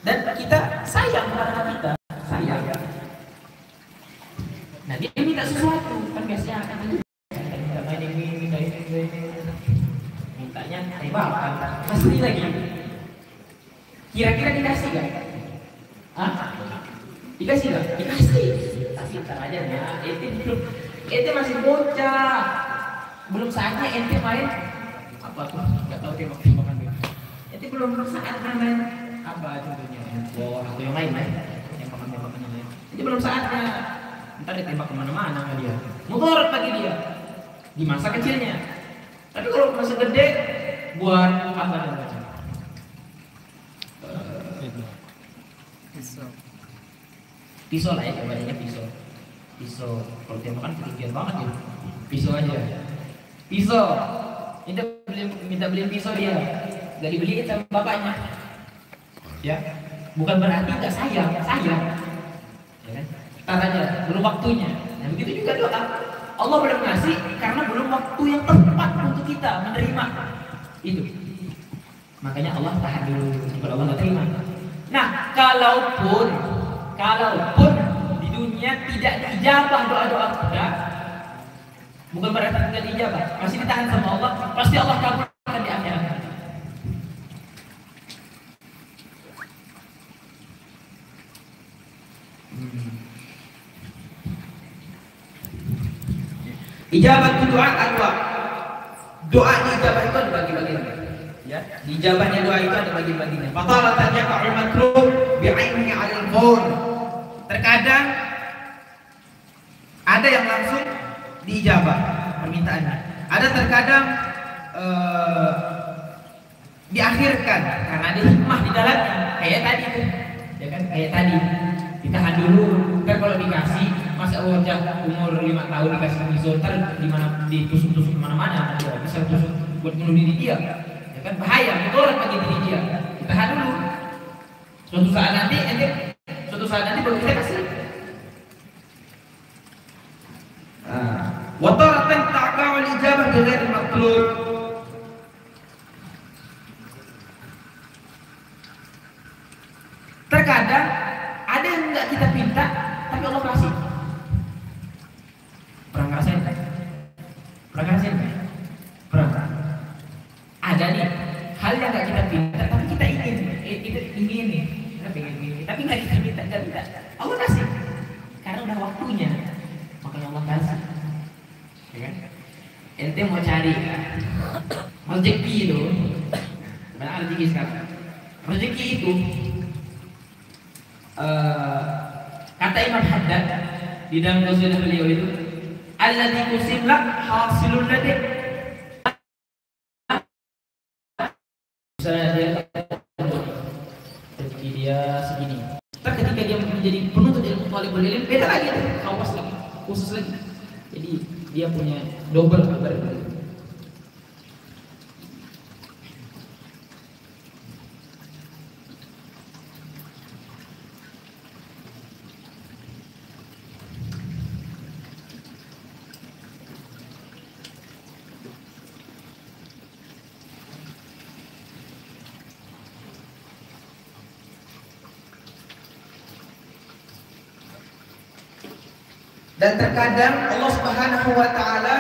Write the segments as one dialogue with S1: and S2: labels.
S1: Dan kita sayang kepada kita, sayang. Nah dia minta sesuatu, kan biasanya akan minta ini, mintanya tembakan, pasti lagi. Kira-kira dikasih gak? Dikasih gak? Dikasih. Tapi ntar aja ya, ente masih bocah, belum saatnya ente main apa tuh? Gak tahu tembak-tembakan gitu. Ente belum saatnya main apa contohnya? War atau yang lain ya? Tembakan-tembakan yang lain. Ente belum saatnya. Ntar ditembak kemana-mana sama dia. Mudarat bagi dia di masa kecilnya. Tapi kalau masa gede buat apa namanya? Pisau lah ya, kebanyakan pisau. Pisau kalau tembakan ketinggian banget ya. Pisau aja. Pisau. Minta beli pisau dia. Gak dibeliin sama bapaknya. Ya. Bukan berarti gak sayang, sayang. Ya kan? Tar aja, belum waktunya. Nah begitu juga doa. Allah belum ngasih karena belum waktu yang tepat untuk kita menerima itu. Makanya Allah tahan dulu kalau Allah nggak terima. Nah, kalaupun di dunia tidak diijabah doa-doa kita, bukan berarti tidak diijabah, masih ditahan sama Allah, pasti Allah kabulkan di akhirat. Ijabat doa anwa. Doa ijabah itu ada bagi-bagian. Ya, dijabahnya doa itu ada bagi-baginya. Fatalatan yaqa'ul matlub bi'ainihi 'alal qaul. Terkadang ada yang langsung diijabah permintaannya. Ada terkadang diakhirkan karena ada hikmah di dalamnya. Kayak tadi tuh. Ya kan? Kayak tadi. Ditahan dulu. Kan kalau dikasih masa wajah umur 5 tahun dikasih pisau, ntar dimana ditusuk-tusuk kemana-mana, bisa tusuk buat bunuh diri dia. Kan bahaya, mudarat bagi diri dia. Kita tahan dulu. Suatu saat nanti baru kita kasih. Wa taratan ta'qa'u al-ijabah bi ghairi matlub. Terkadang ada yang enggak kita minta tapi Allah kasih. Pernah ngerasain kan? Pernah. Ada nih hal yang nggak kita minta tapi kita ingin nih, kita pengen ini tapi nggak kita minta, Allah kasih karena udah waktunya, makanya Allah kasih. Ya kan? Ente mau cari rezeki itu, mana rezeki sekarang? Rezeki itu kata Imam Haddad di dalam qasidah beliau itu, alladzi qusim lak hasilul ladik. Misalnya dia segini. Tapi ketika dia menjadi penuntut ilmu talibul ilm, beda lagi, kawas lagi, khusus lagi. Jadi dia punya double kabar. Dan terkadang Allah Subhanahu wa taala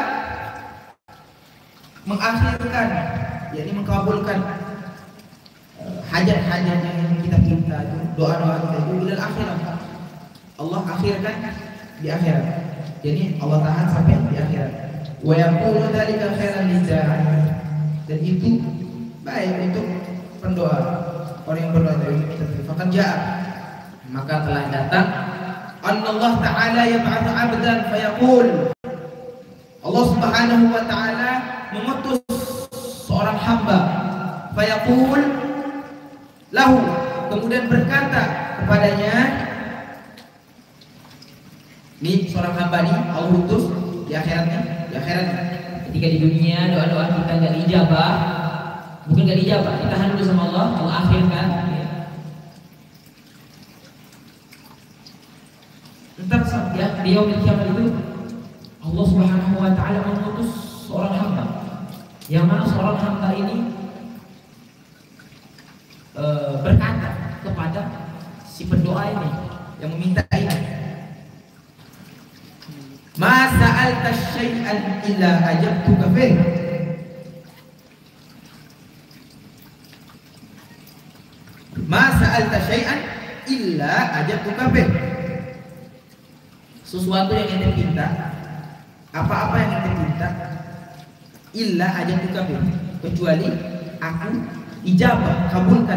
S1: mengakhirkan, yakni mengabulkan hajat-hajat yang kita minta, doa-doa kita itu di akhirat. Allah akhirkan di akhirat. Jadi Allah tahan sampai di akhirat. Wa yaqulu dzalika khairan lidda'i. Dan itu baik untuk pendoa, orang yang berdoa dari kita. Maka maka telah datang Allah Ta'ala yab'athu 'abdan fayaqul. Allah Subhanahu wa taala mengutus seorang hamba, fayaqul lahu, kemudian berkata kepadanya, ini seorang hamba nih Allah utus di akhiratnya, ketika di dunia doa-doa kita enggak dijabah, bukan enggak dijabah, ditahan dulu sama Allah, Allah akhirkan. Entar ya, di yaumil kiamat itu Allah Subhanahu wa taala mengutus seorang hamba, yang mana seorang hamba ini berkata kepada si pendoa ini yang meminta ini.
S2: Ma sa'alta syai'an illa ajabtuka bih. Ma sa'alta syai'an illa ajabtuka bih. Sesuatu yang ente minta, apa-apa yang ente minta, illa ajabtuka bih, kecuali aku ijabah, kabulkan.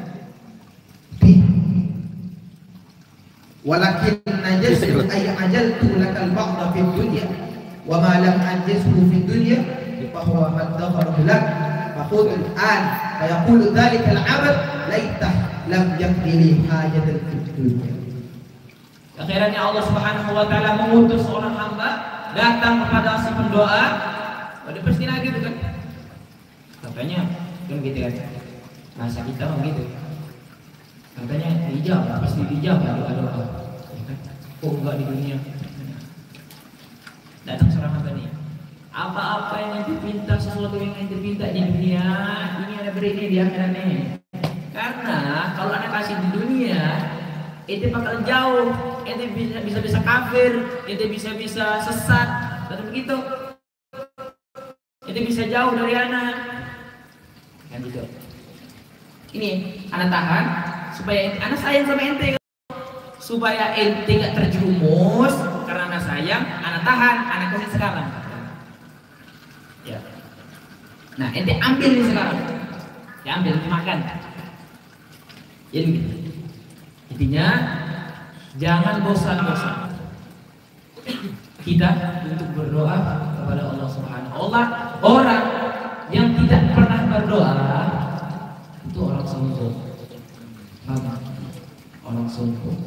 S2: Walakin najaztu ay ajaltu lakal ba'da fid dunya wa ma lam anjizhu fid dunya fa huwa madkharu lak fa khudh al fa yaqulu dhalika al 'abd laitah lam yaqdi li hajatan fid dunya.
S1: Akhirnya Allah Subhanahu wa taala mengutus seorang hamba datang kepada si pendoa. Dia pasti lagi bukan? Katanya kan gitu kan. Masa kita begitu. Katanya dijawab, pasti dijawab doa-doa. Kok enggak di dunia? Datang seorang hamba nih. Apa-apa yang ente pinta, sesuatu yang ente pinta di dunia, ini ada beri ini di akhirat nih. Karena kalau anda kasih di dunia, ente bakal jauh, ente bisa kafir, ente bisa sesat, dan begitu. Ente bisa jauh dari anak. Kan gitu. Ini anak tahan supaya ente, anak sayang sama ente, supaya ente gak terjerumus karena anak sayang, anak tahan, anak kasih sekarang. Ya. Nah, ente ambil nih sekarang, diambil, dimakan. Jadi intinya jangan bosan-bosan kita untuk berdoa kepada Allah Subhanahu wa taala. Orang yang tidak pernah berdoa itu orang sombong. Orang sombong.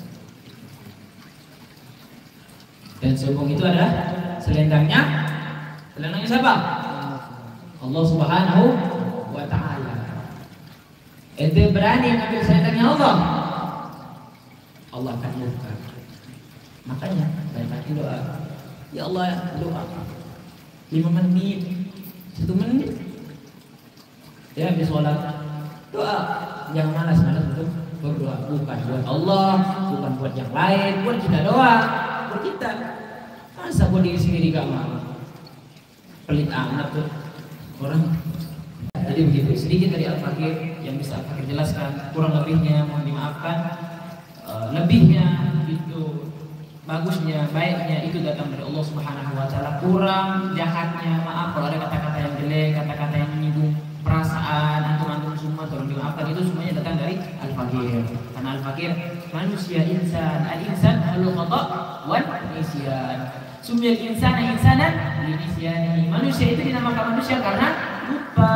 S1: Dan sombong itu adalah selendangnya siapa? Allah Subhanahu wa taala. Ente berani ambil selendangnya Allah, Allah akan murka. Makanya banyak doa. Ya Allah, doa 5 menit, 1 menit. Ya, habis sholat doa. Jangan malas-malas untuk berdoa. Bukan buat Allah, bukan buat yang lain, buat kita doa, buat kita. Masa buat diri sendiri gak mau? Pelit amat tuh orang. Jadi begitu, sedikit dari Al-Fakir yang bisa Al-Fakir jelaskan. Kurang lebihnya mohon dimaafkan. Lebihnya itu, bagusnya, baiknya itu datang dari Allah Subhanahu wa taala. Kurang jahatnya, maaf kalau ada kata-kata yang jelek, kata-kata yang menyinggung perasaan antum semua, tolong dimaafkan. Itu semuanya datang dari Al-Fakir. Karena Al-Fakir manusia, insan, al-insan halul khata' wal nisyan. Sumiyal insana insanan li nisyanihi. Manusia itu dinamakan manusia karena lupa.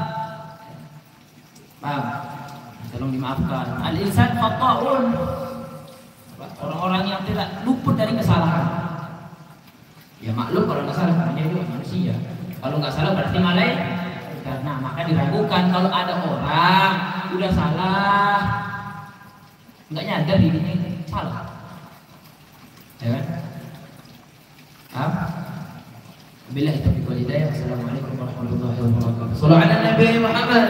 S1: Paham? Tolong dimaafkan. Al-insan khata'un. Orang-orang yang tidak luput dari kesalahan. Ya maklum kalau nggak salah, namanya juga manusia. Kalau nggak salah berarti malaikat. Nah, maka diragukan kalau ada orang udah salah, nggak nyadar dirinya salah. Ya kan? Billahi taufiq wal hidayah. Assalamualaikum warahmatullahi wabarakatuh. Shallallahu ala Nabi Muhammad.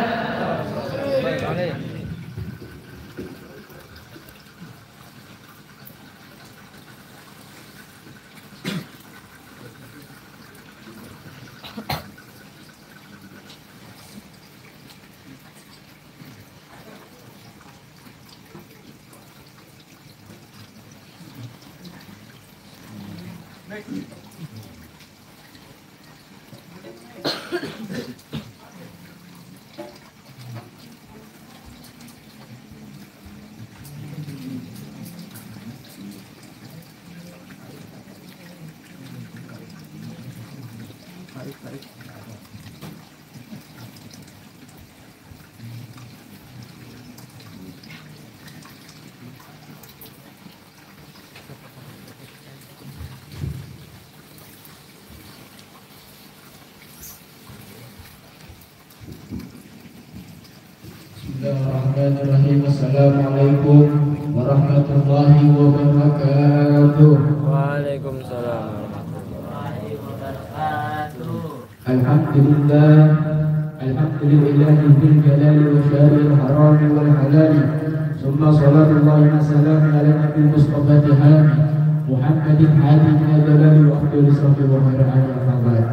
S3: Bismillahirrahmanirrahim. Assalamualaikum warahmatullahi wabarakatuh.
S4: Waalaikumsalam warahmatullahi wabarakatuh.
S3: Alhamdulillah, الحمد لله ذي الجلال وشار الحرام والحلال ثم صلاة الله وسلام على النبي المصطفى تهاني محمد هادي من الجلال وأفضل صحبه وخير آله أما بعد.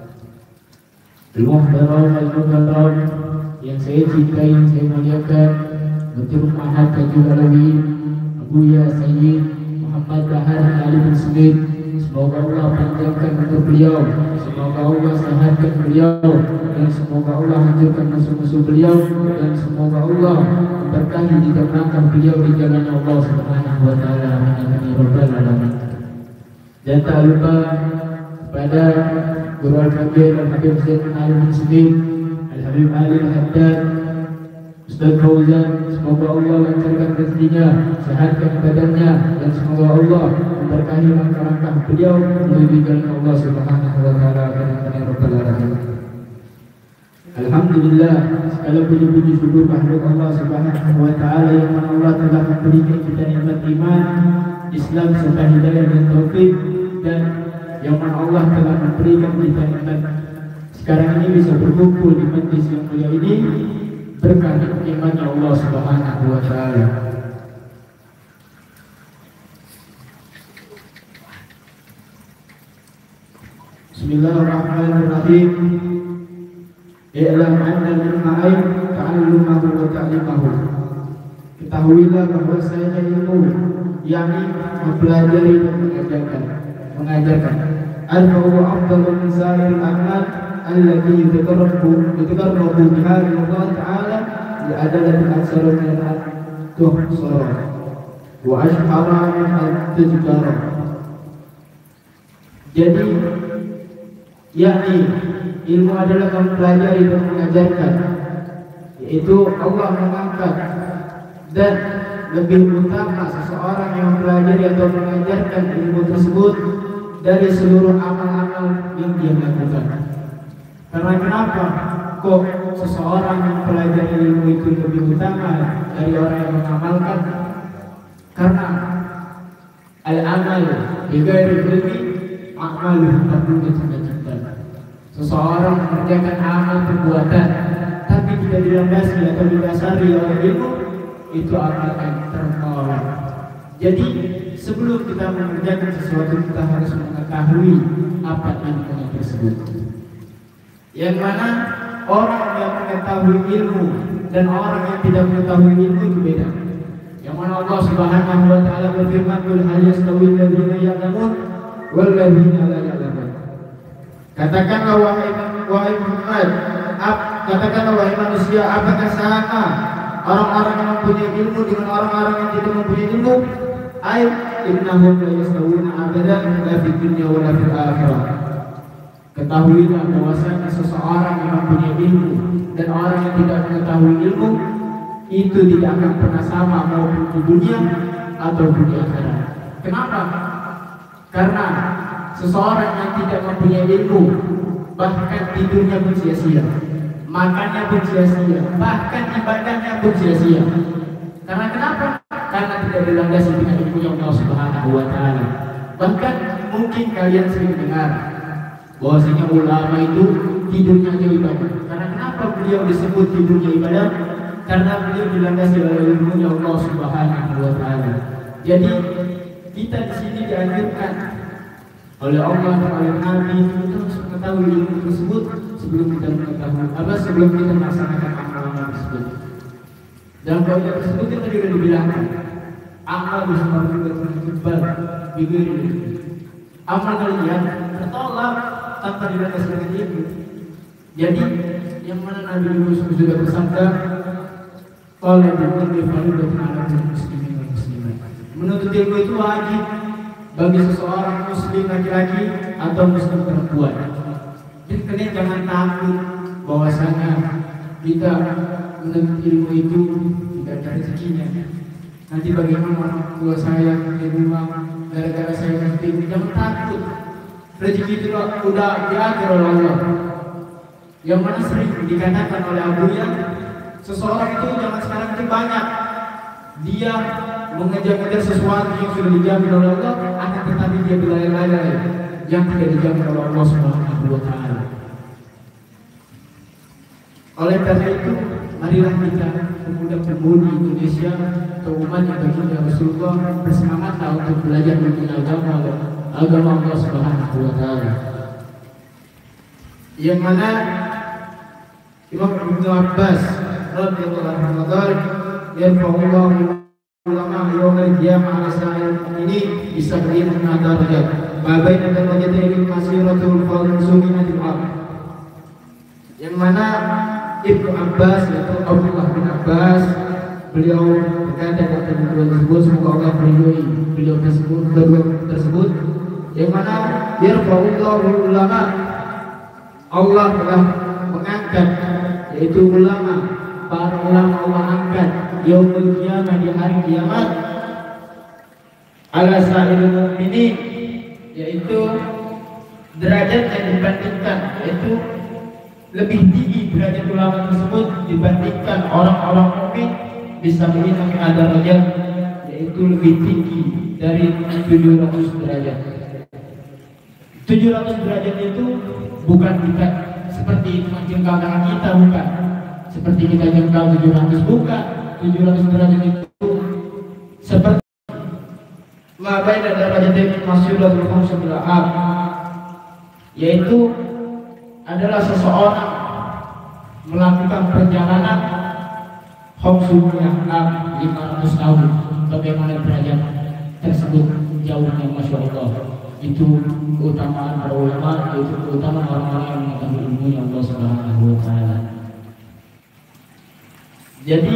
S3: Al-Muhtaram yang saya cintai, yang saya muliakan, Menteri Mahat Tajul Alawi Abuya Sayyid Muhammad Bahar Ali bin Smith, semoga Allah panjangkan umur beliau, semoga Allah sehatkan beliau, dan semoga Allah hancurkan musuh-musuh beliau, dan semoga Allah memberkahi jika melangkah beliau di jalan Allah Subhanahu wa taala. Amin ya rabbal alamin. Dan tak lupa pada Guru Al-Kabir Al-Habib Zain Ali bin Smith, Al-Habib Ali Al-Haddad, Ustaz Fauzan, semoga Allah lancarkan rezekinya, sehatkan badannya, dan semoga Allah memberkahi langkah-langkah beliau menuju jalan Allah Subhanahu wa taala. Amin ya rabbal alamin. Alhamdulillah, segala puji-puji syukur makhluk Allah Subhanahu wa taala yang mana Allah telah memberikan kita nikmat iman, Islam serta hidayah dan taufik, dan yang mana Allah telah memberikan kita nikmat sekarang ini bisa berkumpul di majlis yang mulia ini berkat nikmatnya Allah Subhanahu wa taala. Bismillahirrahmanirrahim. I'lam anna al-ilma'ain ta'allumahu wa ta'limahu. Ketahuilah bahwasanya ilmu yakni mempelajari dan mengajarkan. Al-fahu afdalu min sa'il al-a'mal allati yatakarrabu biha Allah ta'ala li'adalati aksara min al-tuhsara wa ashhara min al-tujkara. Jadi yakni ilmu adalah mempelajari dan mengajarkan, yaitu Allah mengangkat, dan lebih utama seseorang yang mempelajari atau mengajarkan ilmu tersebut dari seluruh amal-amal yang dia lakukan. Karena kenapa kok seseorang yang mempelajari ilmu itu lebih utama dari orang yang mengamalkan? Karena al-amal bighairi ilmi a'maluhu mardudun. Seseorang mengerjakan amal perbuatan tapi tidak dilandasi atau didasari oleh ilmu, itu amal yang tertolak. Jadi sebelum kita mengerjakan sesuatu, kita harus mengetahui apa ilmu tersebut. Yang mana orang yang mengetahui ilmu dan orang yang tidak mengetahui ilmu itu beda. Yang mana Allah Subhanahu wa taala berfirman, "Qul hal yastawil ladzina ya'lamun wal ladzina la ya'lamun." Katakanlah wahai Muhammad, katakanlah wahai manusia, apakah sama orang-orang yang mempunyai ilmu dengan orang-orang yang tidak mempunyai ilmu? Ay innahum la yastawuna abadan la fid dunya wa la fil akhirah. Ketahuilah bahwasanya seseorang yang mempunyai ilmu dan orang yang tidak mengetahui ilmu itu tidak akan pernah sama, maupun di dunia ataupun di akhirat. Kenapa? Karena seseorang yang tidak mempunyai ilmu, bahkan tidurnya pun sia-sia, makannya pun sia-sia, bahkan ibadahnya pun sia-sia. Karena kenapa? Karena tidak dilandasi dengan ilmu Allah Subhanahu wa taala. Bahkan mungkin kalian sering dengar bahwasanya ulama itu tidurnya hanya ibadah. Karena kenapa beliau disebut tidurnya ibadah? Karena beliau dilandasi oleh ilmu Allah Subhanahu wa taala. Jadi kita di sini dianjurkan oleh Allah dan oleh Nabi kita harus mengetahui ilmu tersebut sebelum kita mengetahui sebelum kita melaksanakan amal-amal tersebut. Dalam kaidah tersebut kita juga dibilangkan amal bisa berkembang bigir. Amal kalian tertolak tanpa dilandasi dengan ilmu. Jadi yang mana Nabi Yusuf sudah bersabda, "Qala bi fardhu 'ala muslimin wal muslimat." Menuntut ilmu itu wajib bagi seseorang muslim laki-laki atau muslim perempuan. Jadi kalian jangan takut bahwasanya kita menuntut ilmu itu tidak ada rezekinya. Nanti bagaimana orang tua saya di rumah gara-gara saya menuntut ilmu? Jangan takut. Rezeki itu udah diatur oleh Allah. Yang mana sering dikatakan oleh Abuya, seseorang itu zaman sekarang itu banyak dia mengejar-ngejar sesuatu yang sudah dijamin oleh Allah, akan tetapi dia berlari-lari yang tidak dijamin oleh Allah Subhanahu wa taala. Oleh karena itu, marilah kita pemuda-pemudi Indonesia atau umat yang baginda Rasulullah bersemangatlah untuk belajar tentang agama Allah Subhanahu wa taala. Yang mana Imam Ibnu Abbas radhiyallahu anhu yarfa'ullahu ulama yaumil qiyamah ala sa'il ini bisa beriman darajat. Ma baina darajatayn masiratul fadhil ard. Yang mana Ibnu Abbas yaitu Abdullah bin Abbas beliau berkata kata beliau tersebut, semoga Allah meridhoi beliau tersebut yang mana yarfa'ullahu ulama, Allah telah mengangkat yaitu ulama, para ulama Allah angkat yaumul qiyamah di hari kiamat ala sa'il mu'minin, yaitu derajat yang dibandingkan, yaitu lebih tinggi derajat ulama tersebut dibandingkan orang-orang mukmin bisa mencapai derajat, yaitu lebih tinggi dari 700 derajat. 700 derajat itu bukan kita seperti menjengkal tangan kita, bukan seperti kita jengkal 700, bukan. 700 derajat itu seperti ma baina darajatain masiratul khamsatul ab, yaitu adalah seseorang melakukan perjalanan khamsunya 500 tahun. Bagaimana derajat tersebut jauhnya, masya Allah. Itu keutamaan para ulama, itu keutamaan orang-orang yang mengetahui ilmunya Allah Subhanahu wa taala. Jadi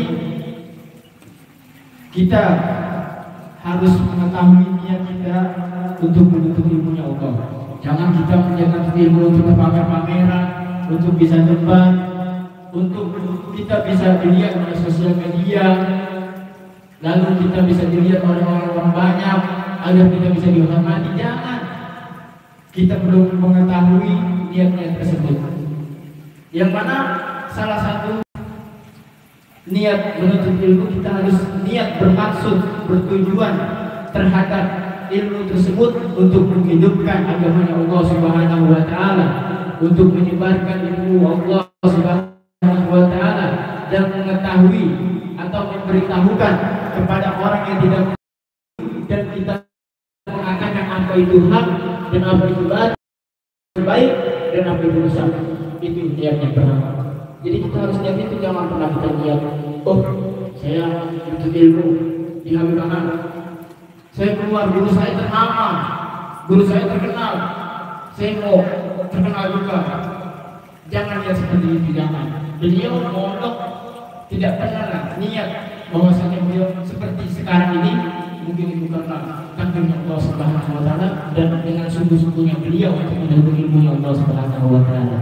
S3: kita harus mengetahui niat kita untuk menuntut ilmunya Allah. Jangan kita menjaga ilmu untuk pamer-pameran, untuk bisa debat, untuk kita bisa dilihat oleh sosial media, lalu kita bisa dilihat oleh orang-orang banyak agar kita bisa dihormati. Jangan. Kita belum mengetahui niatnya tersebut. Yang mana salah satu niat menuntut ilmu, kita harus niat bermaksud, bertujuan terhadap ilmu tersebut untuk menghidupkan agama Allah Subhanahu wa taala, untuk menyebarkan ilmu Allah Subhanahu wa taala dan mengetahui atau memberitahukan kepada orang yang tidak mengetahui, dan kita mengatakan apa itu hak dan apa itu baik dan apa itu rusak. Itu niatnya pertama. Jadi kita harus niat itu, jangan pernah kita niat, oh saya menuntut ilmu di Habibana, saya keluar, guru saya ternama, guru saya terkenal, saya mau terkenal juga. Jangan niat seperti itu, jangan. Beliau mondok tidak pernah niat bahwasanya beliau seperti sekarang ini, mungkin itu karena takdirnya Allah Subhanahu wa taala dan dengan sungguh-sungguhnya beliau untuk menuntut ilmu Allah Subhanahu wa taala.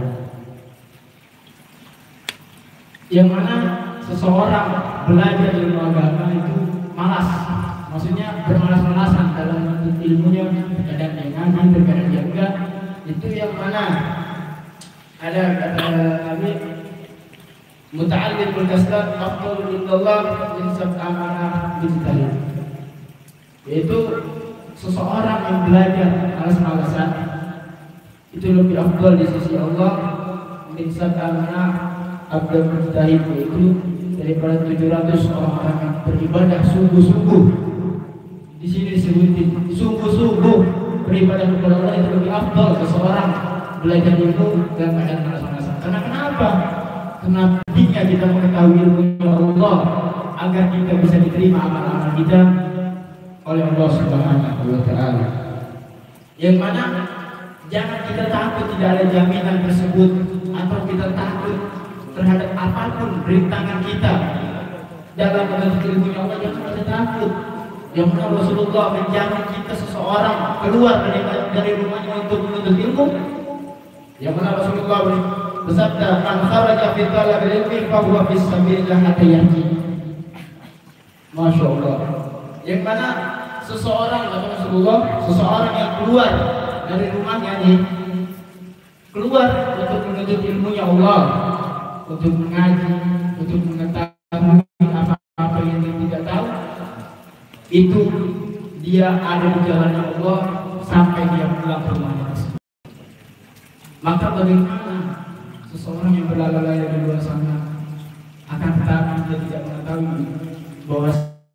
S3: Yang mana seseorang belajar ilmu agama itu malas, maksudnya bermalas-malasan dalam menuntut ilmunya, terkadang dia ngaji, terkadang dia enggak. Itu yang mana ada kata Nabi, muta'allimul kaslat afdhalu indallah min sab'amana bijtahid, yaitu seseorang yang belajar malas-malasan itu lebih afdal di sisi Allah min sab'amana abdul mujtahid, yaitu daripada 700 orang-orang yang beribadah sungguh-sungguh. Di sini disebutin sungguh-sungguh beribadah kepada Allah itu lebih afdal seseorang belajar ilmu dan keadaan malas-malasan. Karena kenapa? Karena pentingnya kita mengetahui ilmu Allah agar kita bisa diterima amal-amal kita oleh Allah Subhanahu wa taala. Yang mana jangan kita takut tidak ada jaminan tersebut, atau kita takut terhadap apapun rintangan kita dalam menuntut ilmu Allah. Jangan kita takut. Yang mana Rasulullah menjamin kita seseorang keluar dari rumahnya untuk menuntut ilmu. Yang mana Rasulullah bersabda, "Man kharaja fi talabil ilmi fa huwa fi sabilillah hatta yarji." Masya Allah. Yang mana seseorang, kata Rasulullah, seseorang yang keluar dari rumahnya nih, keluar untuk menuntut ilmunya Allah, untuk mengaji, untuk mengetahui apa-apa yang dia tidak tahu, itu dia ada di jalan Allah sampai dia pulang ke rumahnya. Maka bagaimana seseorang yang berlala-lala di luar sana, akan tetapi dia tidak mengetahui bahwa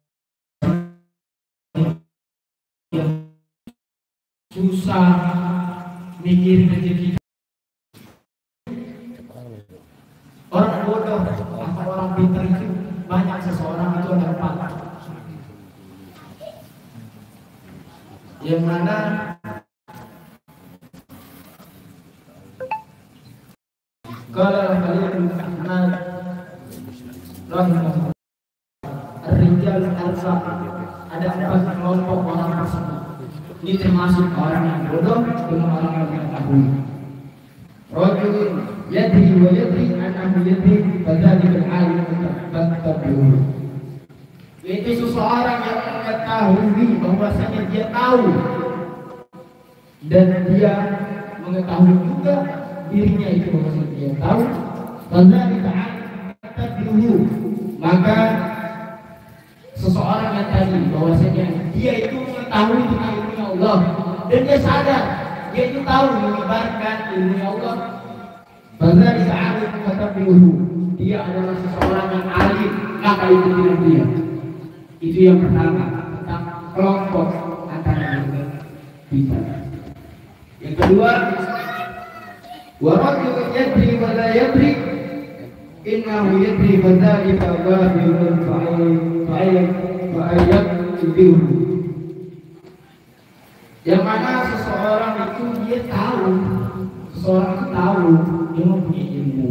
S3: yang susah mikir rezeki. Orang bodoh atau orang pintar itu banyak, seseorang itu ada empat, yang mana kalau kalian Ahmad rahimahullah Ar-Rijal Al-Arba, ada empat kelompok orang tersebut. Ini termasuk orang yang bodoh dengan orang yang mengetahui. Rajulun yadri wa yadri annahu yadri fadzalika al-alim tattabi'u. Yaitu seseorang yang mengetahui bahwasanya dia tahu dan dia mengetahui juga dirinya itu bahwasanya dia tahu, fadzalika tattabi'u. Maka seseorang yang tadi bahwasanya dia itu mengetahui tentang ilmu Allah dan dia sadar dia itu tahu menyebarkan ilmu Allah, fadzalika alim tattabi'u. Dia adalah seseorang yang alim, maka ikutilah dia. Itu yang pertama tentang kelompok antara yang bisa. Yang kedua, wa rajulun yadri wa la yadri innahu yadri fadzalika ghafilun fa'ayyat tubihu. Yang mana seseorang itu dia tahu, seseorang itu tahu dia mempunyai ilmu,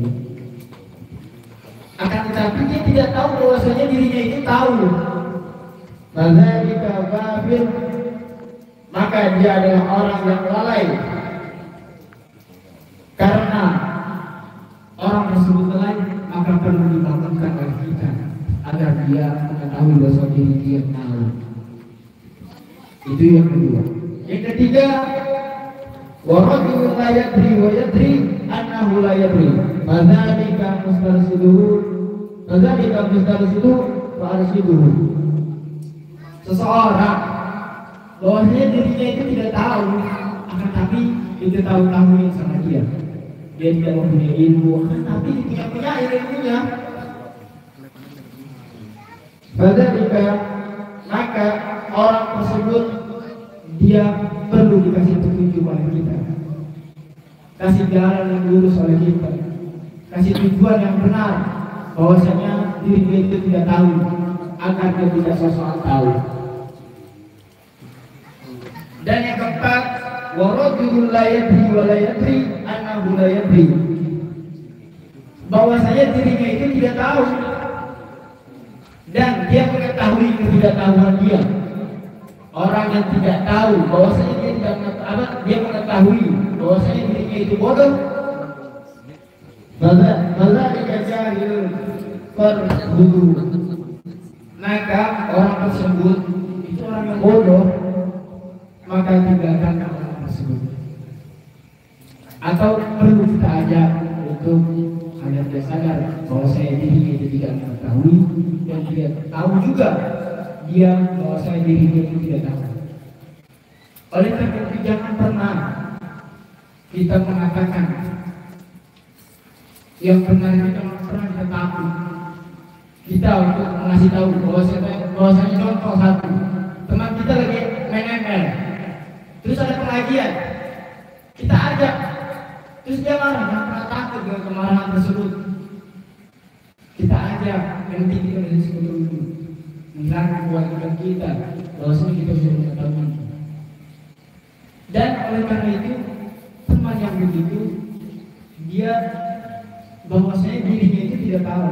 S3: akan tetapi dia tidak tahu bahwasanya dirinya itu tahu. Fadzalika ghafil, maka dia adalah orang yang lalai. Karena orang tersebut lalai, maka perlu dibangunkan oleh kita agar dia mengetahui bahwa diri dia tahu. Itu yang kedua. Yang ketiga, wa rajulun la yadri wa yadri annahu la yadri fadzalika mustarsiduhu wa arsiduhu. Seseorang bahwasanya dirinya itu tidak tahu, akan tapi itu tahu-tahuin sama dia. Dia tidak mempunyai ilmu, akan tapi dia punya ilmunya. Fadzalika, maka orang tersebut dia perlu dikasih petunjuk oleh kita, kasih jalan yang lurus oleh kita, kasih tujuan yang benar bahwasanya dirinya itu tidak tahu, agar dia tidak sosok tahu. Dan yang keempat, wa rajulun la yadri wa la yadri annahu la yadri, bahwasanya dirinya itu tidak tahu dan dia mengetahui ketidaktahuan dia. Orang yang tidak tahu bahwasanya dia tidak mengetahui, dia mengetahui bahwasanya dirinya itu bodoh. Fadzalika jahilun farhudu, maka orang tersebut itu orang yang bodoh, maka tinggalkan orang tersebut. Atau perlu kita ajak untuk agar dia sadar bahwasanya dirinya itu tidak mengetahui dan dia tahu juga dia bahwasanya dirinya itu tidak tahu. Oleh karena itu jangan pernah kita mengatakan yang benar itu, jangan pernah kita takut kita untuk mengasih tahu bahwasanya contoh satu, teman kita lagi main ML, terus ada pengajian, kita ajak, terus dia marah, jangan pernah takut dengan kemarahan tersebut. Kita ajak, nanti kita diskusi dulu, menghilangkan kewajiban kita bahwasanya kita sudah mengetahui. Dan oleh karena itu teman yang begitu dia bahwasanya dirinya itu tidak tahu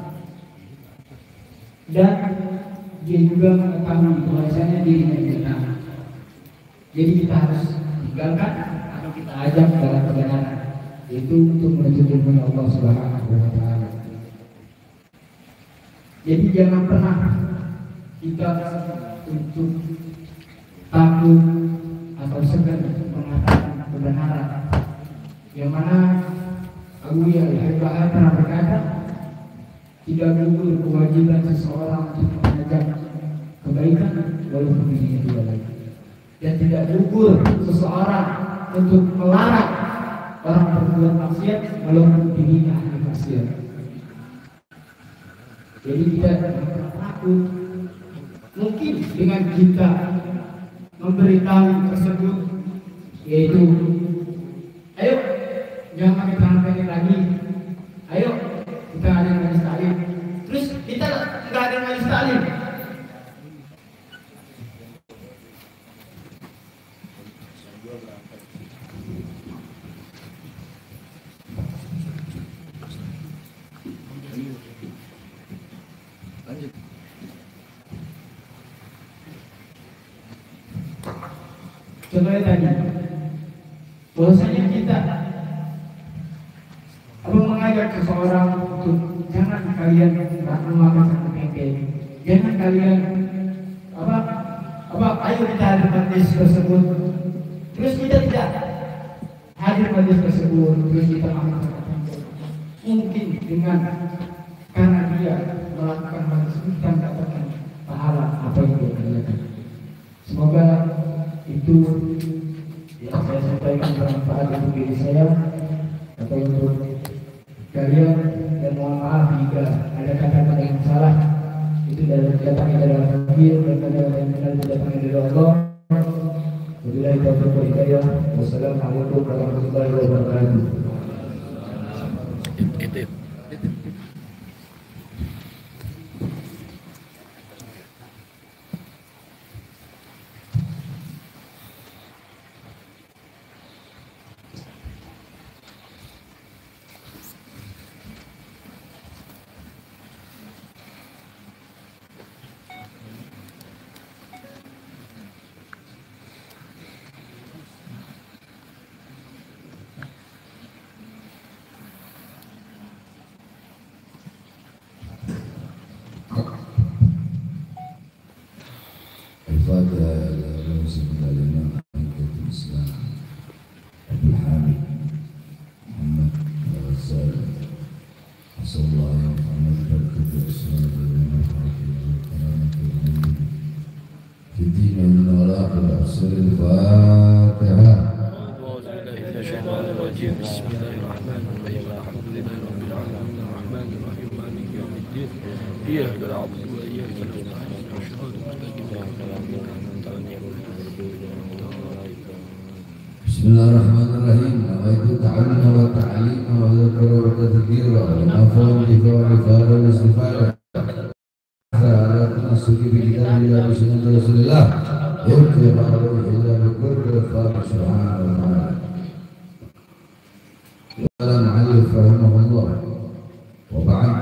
S3: dan dia juga mengetahui bahwasanya dirinya tidak tahu. Jadi kita harus tinggalkan atau kita ajak dalam kebenaran, yaitu untuk menuju ilmu Allah Subhanahu wa taala. Jadi jangan pernah kita untuk takut atau segan mengatakan kebenaran. Yang mana Abu Yahya pernah berkata, tidak gugur kewajiban seseorang untuk mengajak kebaikan walaupun dirinya tidak baik, dan tidak gugur seseorang untuk melarang orang berbuat maksiat walaupun dirinya ahli maksiat. Jadi kita takut. Mungkin dengan kita memberitahu tersebut, yaitu ayo jangan pakai tangan pendek lagi, ayo kita ada majelis taklim, terus kita nggak ada majelis taklim. Contohnya tadi, bahwasanya kita mengajak seseorang untuk jangan kalian memakan satu tempe, jangan kalian ayo kita hadir majelis tersebut, terus kita tidak hadir majelis tersebut, terus kita makan satu tempe. Mungkin dengan karena dia melakukan majelis kita mendapatkan pahala apa yang dia kerjakan. Semoga itu yang saya sampaikan bermanfaat untuk diri saya atau untuk kalian, dan mohon maaf jika ada kata-kata yang salah, itu datangnya dari Al-Fakir dan kata-kata yang benar itu datangnya dari Allah. Wabillahi taufiq wal hidayah. Wassalamualaikum warahmatullahi wabarakatuh.
S5: Bismillahirrahmanirrahim. Nawaitu ta'alluma wa ta'alima wa dzikra wa tadhkira wa nafa'u bi fa'al wa istifada. Ala nasuki bi kitabillah wa sunnati Rasulillah. Yaqulu ba'du ila kulli fa'al subhanahu wa ta'ala. Qala al-'alif rahimahullah wa ba'd.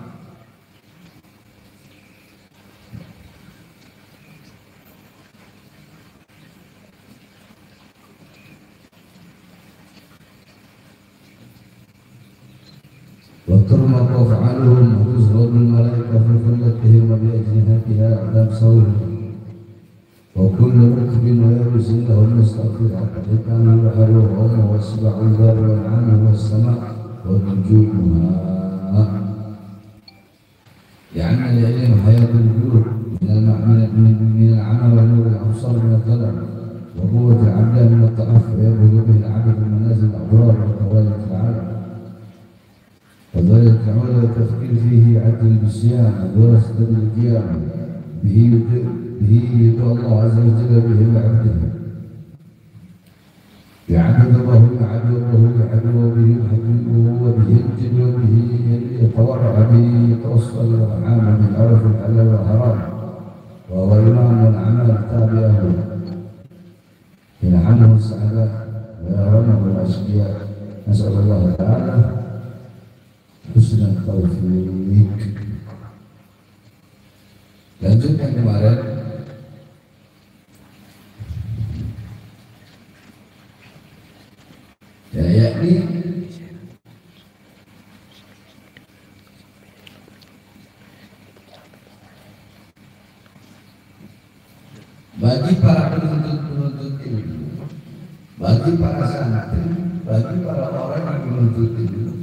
S5: وكرم أفعالهم وتزهر الملائكة في خلتهم وبأجنحتها أعلام صورهم وكل ركب ويابس لهم يستغفر حتى كانوا يحرهم واسبع البر والعام والسماء ونجومها. يعني العلم حياة الوجود من العمى ونور الأبصار من الظلم وقوة العبد من الضعف ويبلغ به العبد منازل الأبرار وكوالك العالم. وذلك عمل التفكير فيه عدل بالصيام ودراسة القيام به يدعو الله عز وجل به وعبده يعبد الله يعبد الله يعبد به يحبه وبه ينجد وبه يتورع به يتوصل والعام من عرف الحلال والحرام وهو الإمام والأعمال تابعه ينعمه السعادة ويرمه الأشقياء. نسأل الله تعالى husnul taufiq. Lanjutkan kemarin ya, yakni bagi para penuntut ilmu, bagi para santri, bagi para orang yang menuntut ilmu,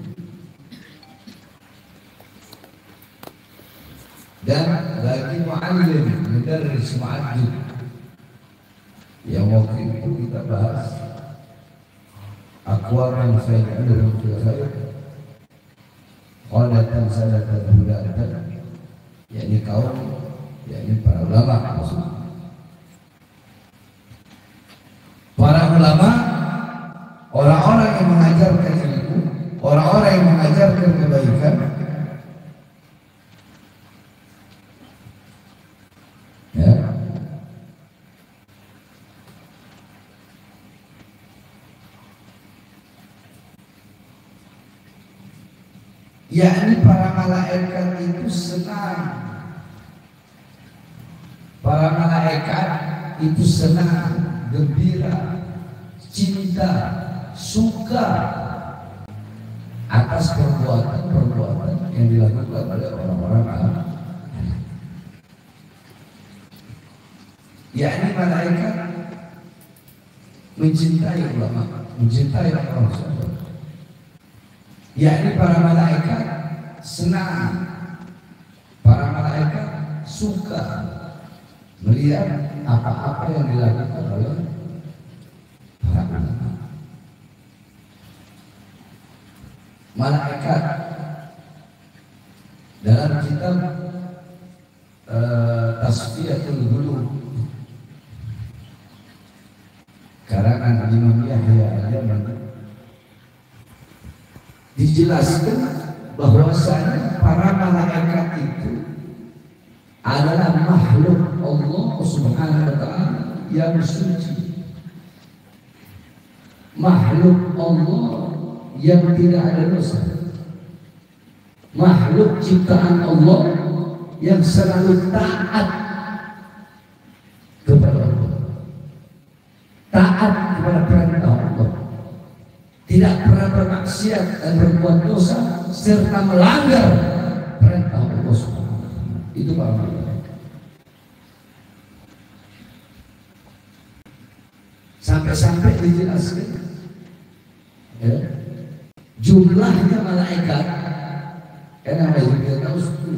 S5: dan bagi mu'allim, mudarris, mu'addib yang waktu itu kita bahas aqwaman sayyi'aluhum fil khair qadatan sadatan hudatan, yakni kaum, yakni para ulama maksudnya. Para ulama, orang-orang yang mengajarkan ilmu, orang-orang yang mengajarkan kebaikan, ya, yakni para malaikat itu senang, para malaikat itu senang, gembira, cinta, suka atas perbuatan-perbuatan yang dilakukan oleh orang-orang alim. Yakni malaikat mencintai ulama, mencintai orang soleh. Yakni para malaikat senang, para malaikat suka melihat apa-apa yang dilakukan oleh para ulama. Malaikat dalam kitab Tasfiyatul Qulub karangan Imam Yahya Al-Yamani dijelaskan bahwasanya para malaikat itu adalah makhluk Allah Subhanahu wa ta'ala yang suci, makhluk Allah yang tidak ada dosa, makhluk ciptaan Allah yang selalu taat kepada Allah, taat kepada perintah Allah, tidak pernah bermaksiat dan berbuat dosa serta melanggar perintah Allah Subhanahu wa ta'ala. Itu para malaikat. Sampai-sampai dijelaskan, ya, jumlahnya malaikat karena kita tahu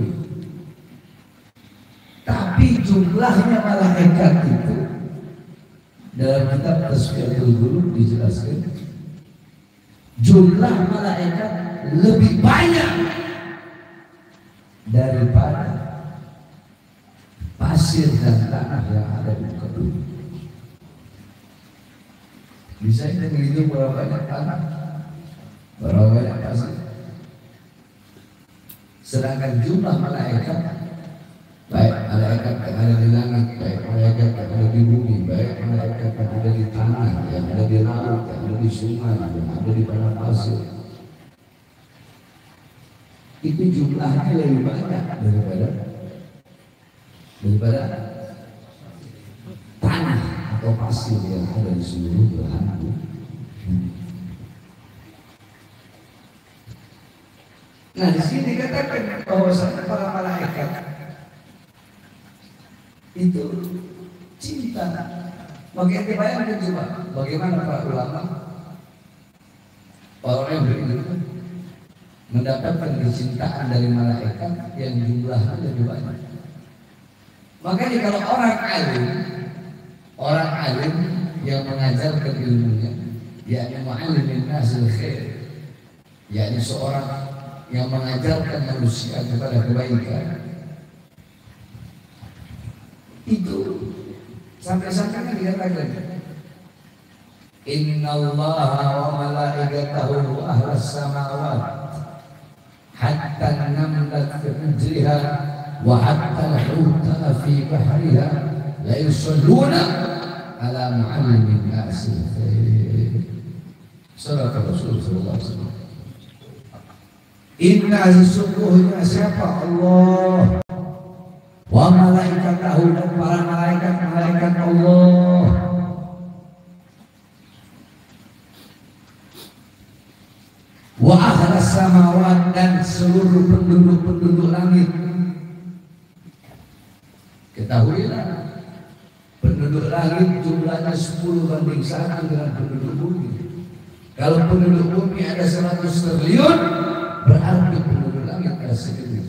S5: 10, tapi jumlahnya malaikat itu dalam kitab Tasfiyatul Qulub dijelaskan jumlah malaikat lebih banyak daripada pasir dan tanah yang ada di muka bumi. Bisa kita menghitung berapa banyak tanah, berapa banyak pasir. Sedangkan jumlah malaikat, baik malaikat yang ada di langit, baik malaikat yang ada di bumi, baik malaikat yang ada di tanah, yang ada di laut, yang ada di sungai, yang ada di padang pasir, itu jumlahnya lebih banyak daripada tanah atau pasir yang ada di seluruh belahan bumi. Nah, di sini dikatakan bahwasanya para malaikat itu cinta. Makanya dibayangkan coba bagaimana para ulama, orang yang berilmu mendapatkan kecintaan dari malaikat yang jumlahnya lebih banyak. Makanya kalau orang alim yang mengajarkan ilmunya, yakni mu'allimin nasil khair, yakni seorang yang mengajarkan manusia kepada kebaikan, itu sampai-sampai dikatakan innallaha wa malaikatahu wa ahlas samawat hatta namlat fi hujriha wa hatta al-huta fi bahriha la yusalluna ala muallimin nasi. Surah Rasul sallallahu alaihi wasallam. Inna sesungguhnya siapa Allah wa malaikatahu dan para malaikat Allah wa ahlas samawat dan seluruh penduduk langit. Ketahuilah penduduk langit jumlahnya 10:1 dengan penduduk bumi. Kalau penduduk bumi ada 100 triliun, berarti penduduk langit ada 1 triliun.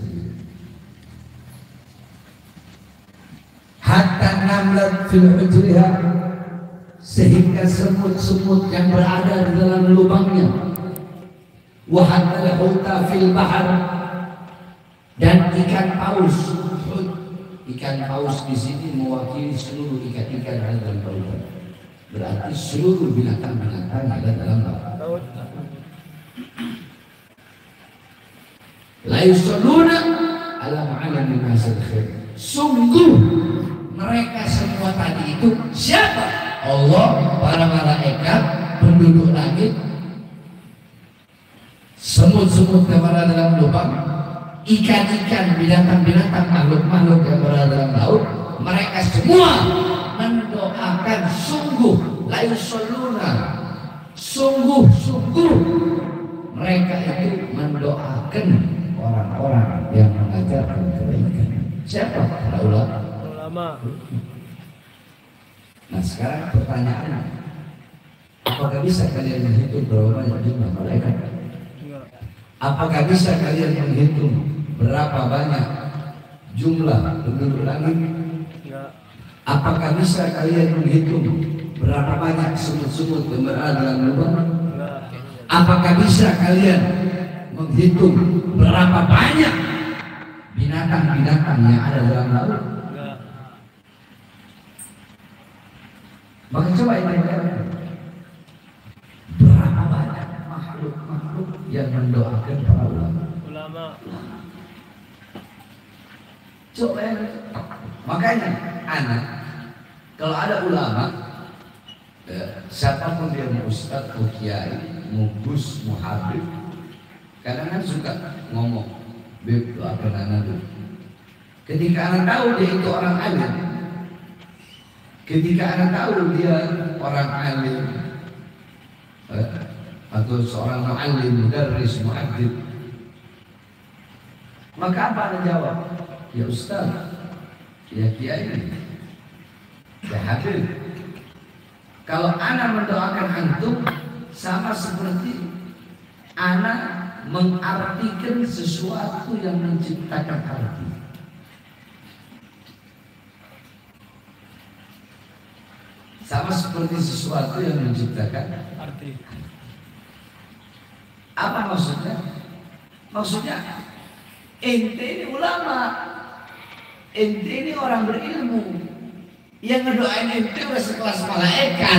S5: Hatta namlat fil hujriha, sehingga semut-semut yang berada di dalam lubangnya, wa hatta huta fil bahr, dan ikan paus. Ikan paus di sini mewakili seluruh ikan-ikan yang ada dalam lautan, berarti seluruh binatang-binatang yang ada dalam laut. La yusalluna ala ma'alim hasil khair. Sungguh mereka semua tadi itu siapa? Allah, para malaikat, penduduk langit, semut-semut yang berada dalam lubang, ikan-ikan, binatang-binatang, makhluk-makhluk yang berada dalam laut. Mereka semua mendoakan sungguh, la yusalluna, sungguh-sungguh mereka itu mendoakan orang-orang yang mengajarkan kebaikan. Siapa? Para ulama. Nah sekarang pertanyaannya, apakah bisa kalian menghitung berapa banyak jumlah malaikat? Apakah bisa kalian menghitung berapa banyak jumlah penduduk langit? Apakah bisa kalian menghitung berapa banyak semut-semut yang berada dalam lubang? Apakah bisa kalian menghitung berapa banyak binatang-binatang yang ada dalam laut? Maka coba ini berapa banyak makhluk-makhluk yang mendoakan para ulama. Coba ya. Makanya anak kalau ada ulama, siapapun dia, mau ustadz, mau kiai, mau gus, mau habib, kadang-kadang suka ngomong, "Beb, doakan anak dulu." Ketika anak tahu dia itu orang alim, ketika anak tahu dia orang alim atau seorang muallim, mudarris, muadzib, maka apa anak jawab? Ya ustaz, ya kiai, ya habib. Kalau anak mendoakan antum, sama seperti anak mengartikan sesuatu yang menciptakan arti. Sama seperti sesuatu yang menciptakan arti. Apa maksudnya? Maksudnya ente ini ulama, ente ini orang berilmu, yang ngedoain ente udah sekelas malaikat,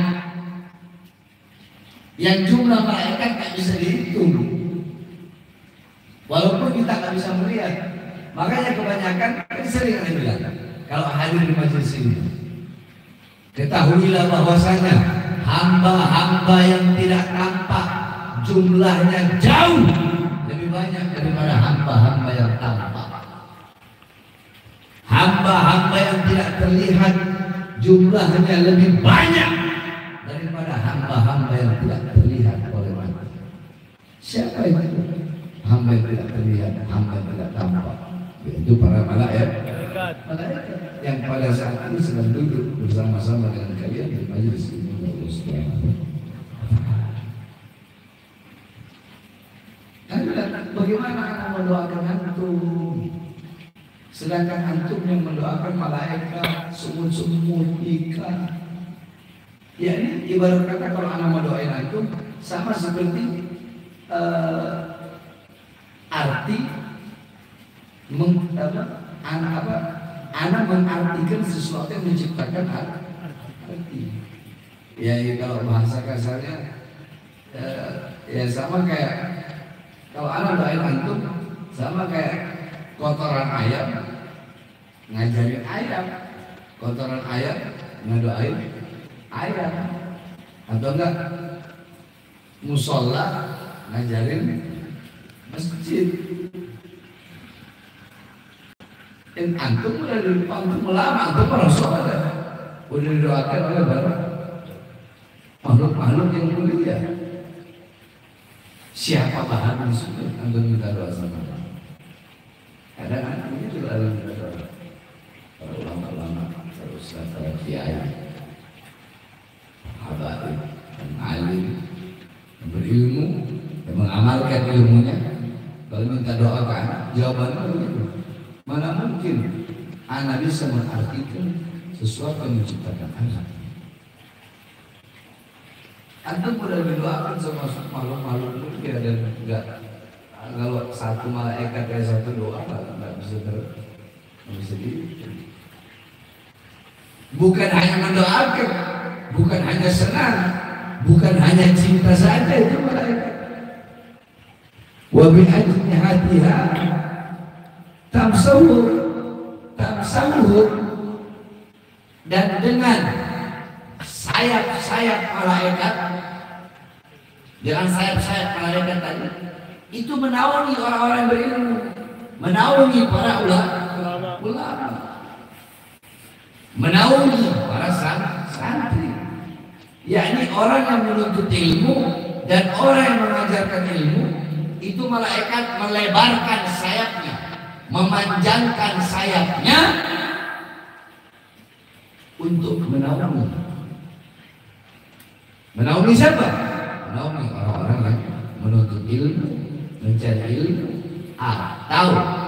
S5: yang jumlah malaikat gak bisa dihitung, walaupun kita gak bisa melihat. Makanya kebanyakan sering ada bilang, kalau hadir di majelis ini, ketahuilah bahwasanya hamba-hamba yang tidak tampak jumlahnya jauh lebih banyak daripada hamba-hamba yang tampak. Hamba-hamba yang tidak terlihat jumlahnya lebih banyak daripada hamba-hamba yang tidak terlihat oleh mata. Siapa itu? Hamba yang tidak terlihat, hamba yang tidak tampak. Itu para malaikat. Malaikat yang pada saat ini sedang duduk bersama-sama dengan kalian di majelis ini. Bagaimana anak mendoakan antum, sedangkan antum yang mendoakan malaikat, semut-semut, ikan. Ya ini ibarat kata kalau anak mendoain antum sama seperti arti anak mengartikan sesuatu yang menciptakan arti. Ya kalau bahasa kasarnya ya sama kayak kalau anak doain antum sama kayak kotoran ayam ngajarin ayam, kotoran ayam ngedoain ayam, atau enggak musola ngajarin masjid. Antum udah di antum lama, antum para sholat udah didoakan oleh para makhluk-makhluk yang mulia. Siapa bahan di situ? Antum minta doa sama Allah. Kadang-kadang itu ada minta doa. Para ulama-ulama, para ustaz, para kiai, habaib, dan alim, yang berilmu, yang mengamalkan ilmunya. Kalau minta doa ke anak, jawabannya begitu. Mana mungkin anak bisa mengartikan sesuatu yang menciptakan anak? Antum udah didoakan sama makhluk-makhluk itu ya, dan enggak, kalau satu malaikat kayak satu doa nggak bisa di. Bukan hanya mendoakan, bukan hanya senang, bukan hanya cinta saja itu malaikat. Wa bi ajnihatiha tamsawur, dan dengan sayap-sayap malaikat, dengan sayap-sayap malaikat tadi itu menaungi orang-orang yang berilmu, menaungi para ulama, menaungi para santri, yakni orang yang menuntut ilmu dan orang yang mengajarkan ilmu. Itu malaikat melebarkan sayapnya, memanjangkan sayapnya untuk menaungi. Menaungi siapa? Menaungi orang-orang yang menuntut ilmu, mencari ilmu, atau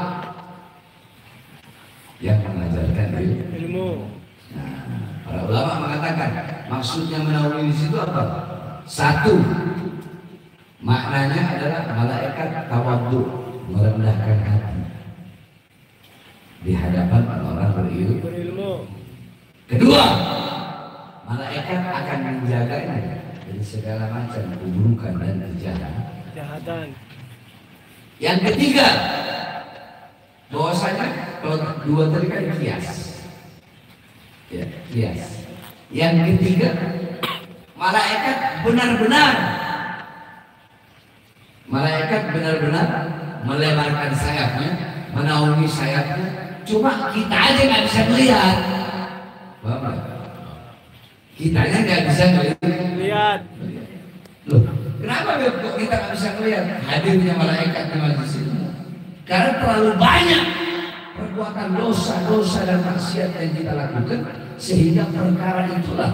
S5: yang mengajarkan ilmu. Nah, para ulama mengatakan maksudnya menaungi di situ apa? Satu, maknanya adalah malaikat tawadhu, merendahkan hati di hadapan orang berilmu. Kedua, malaikat akan menjaganya dari segala macam keburukan dan kejahatan. Yang ketiga, bahwasanya kalau dua tadi kan kias. Ya, kias. Yang ketiga, malaikat benar-benar melebarkan sayapnya, menaungi sayapnya. Cuma kita aja nggak bisa melihat. Paham? Kitanya nggak bisa melihat. Loh, kenapa kok kita nggak bisa melihat hadirnya malaikat di majelis ini? Karena terlalu banyak perbuatan dosa dan maksiat yang kita lakukan, sehingga perkara itulah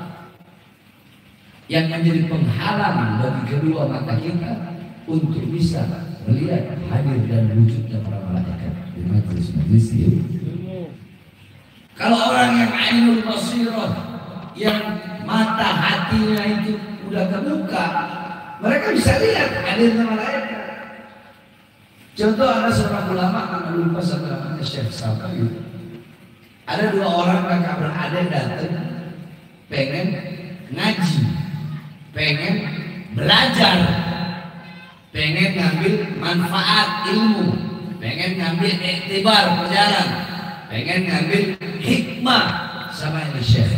S5: yang menjadi penghalang bagi kedua mata kita untuk bisa melihat hadir dan wujudnya para malaikat di majelis ilmu. Kalau orang yang ainul basirah, yang mata hatinya itu udah kebuka, mereka bisa lihat hadirnya malaikat. Contoh, ada seorang ulama, yang lupa sama namanya Syekh Safi. Ada dua orang kakak beradik datang, pengen ngaji, pengen belajar, pengen ngambil manfaat ilmu, pengen ngambil iktibar pelajaran, pengen ngambil hikmah sama ini Syekh.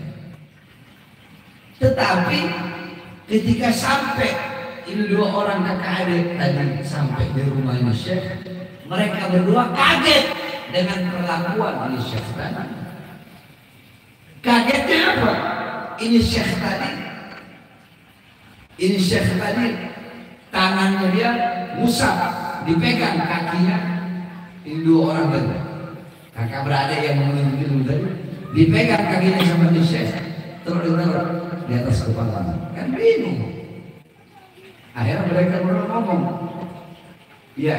S5: Tetapi ketika sampai ini dua orang kakak adik tadi sampai di rumah ini Syekh, mereka berdua kaget dengan perlakuan ini Syekh tadi. Kagetnya apa? Ini Syekh tadi tangannya dia musab, dipegang kakinya ini dua orang tadi, kakak beradik yang menuntut ilmu tadi, dipegang kakinya sama ini Syekh, terus ditaruh di atas kepala. Kan bingung. Akhirnya mereka berdua ngomong, ya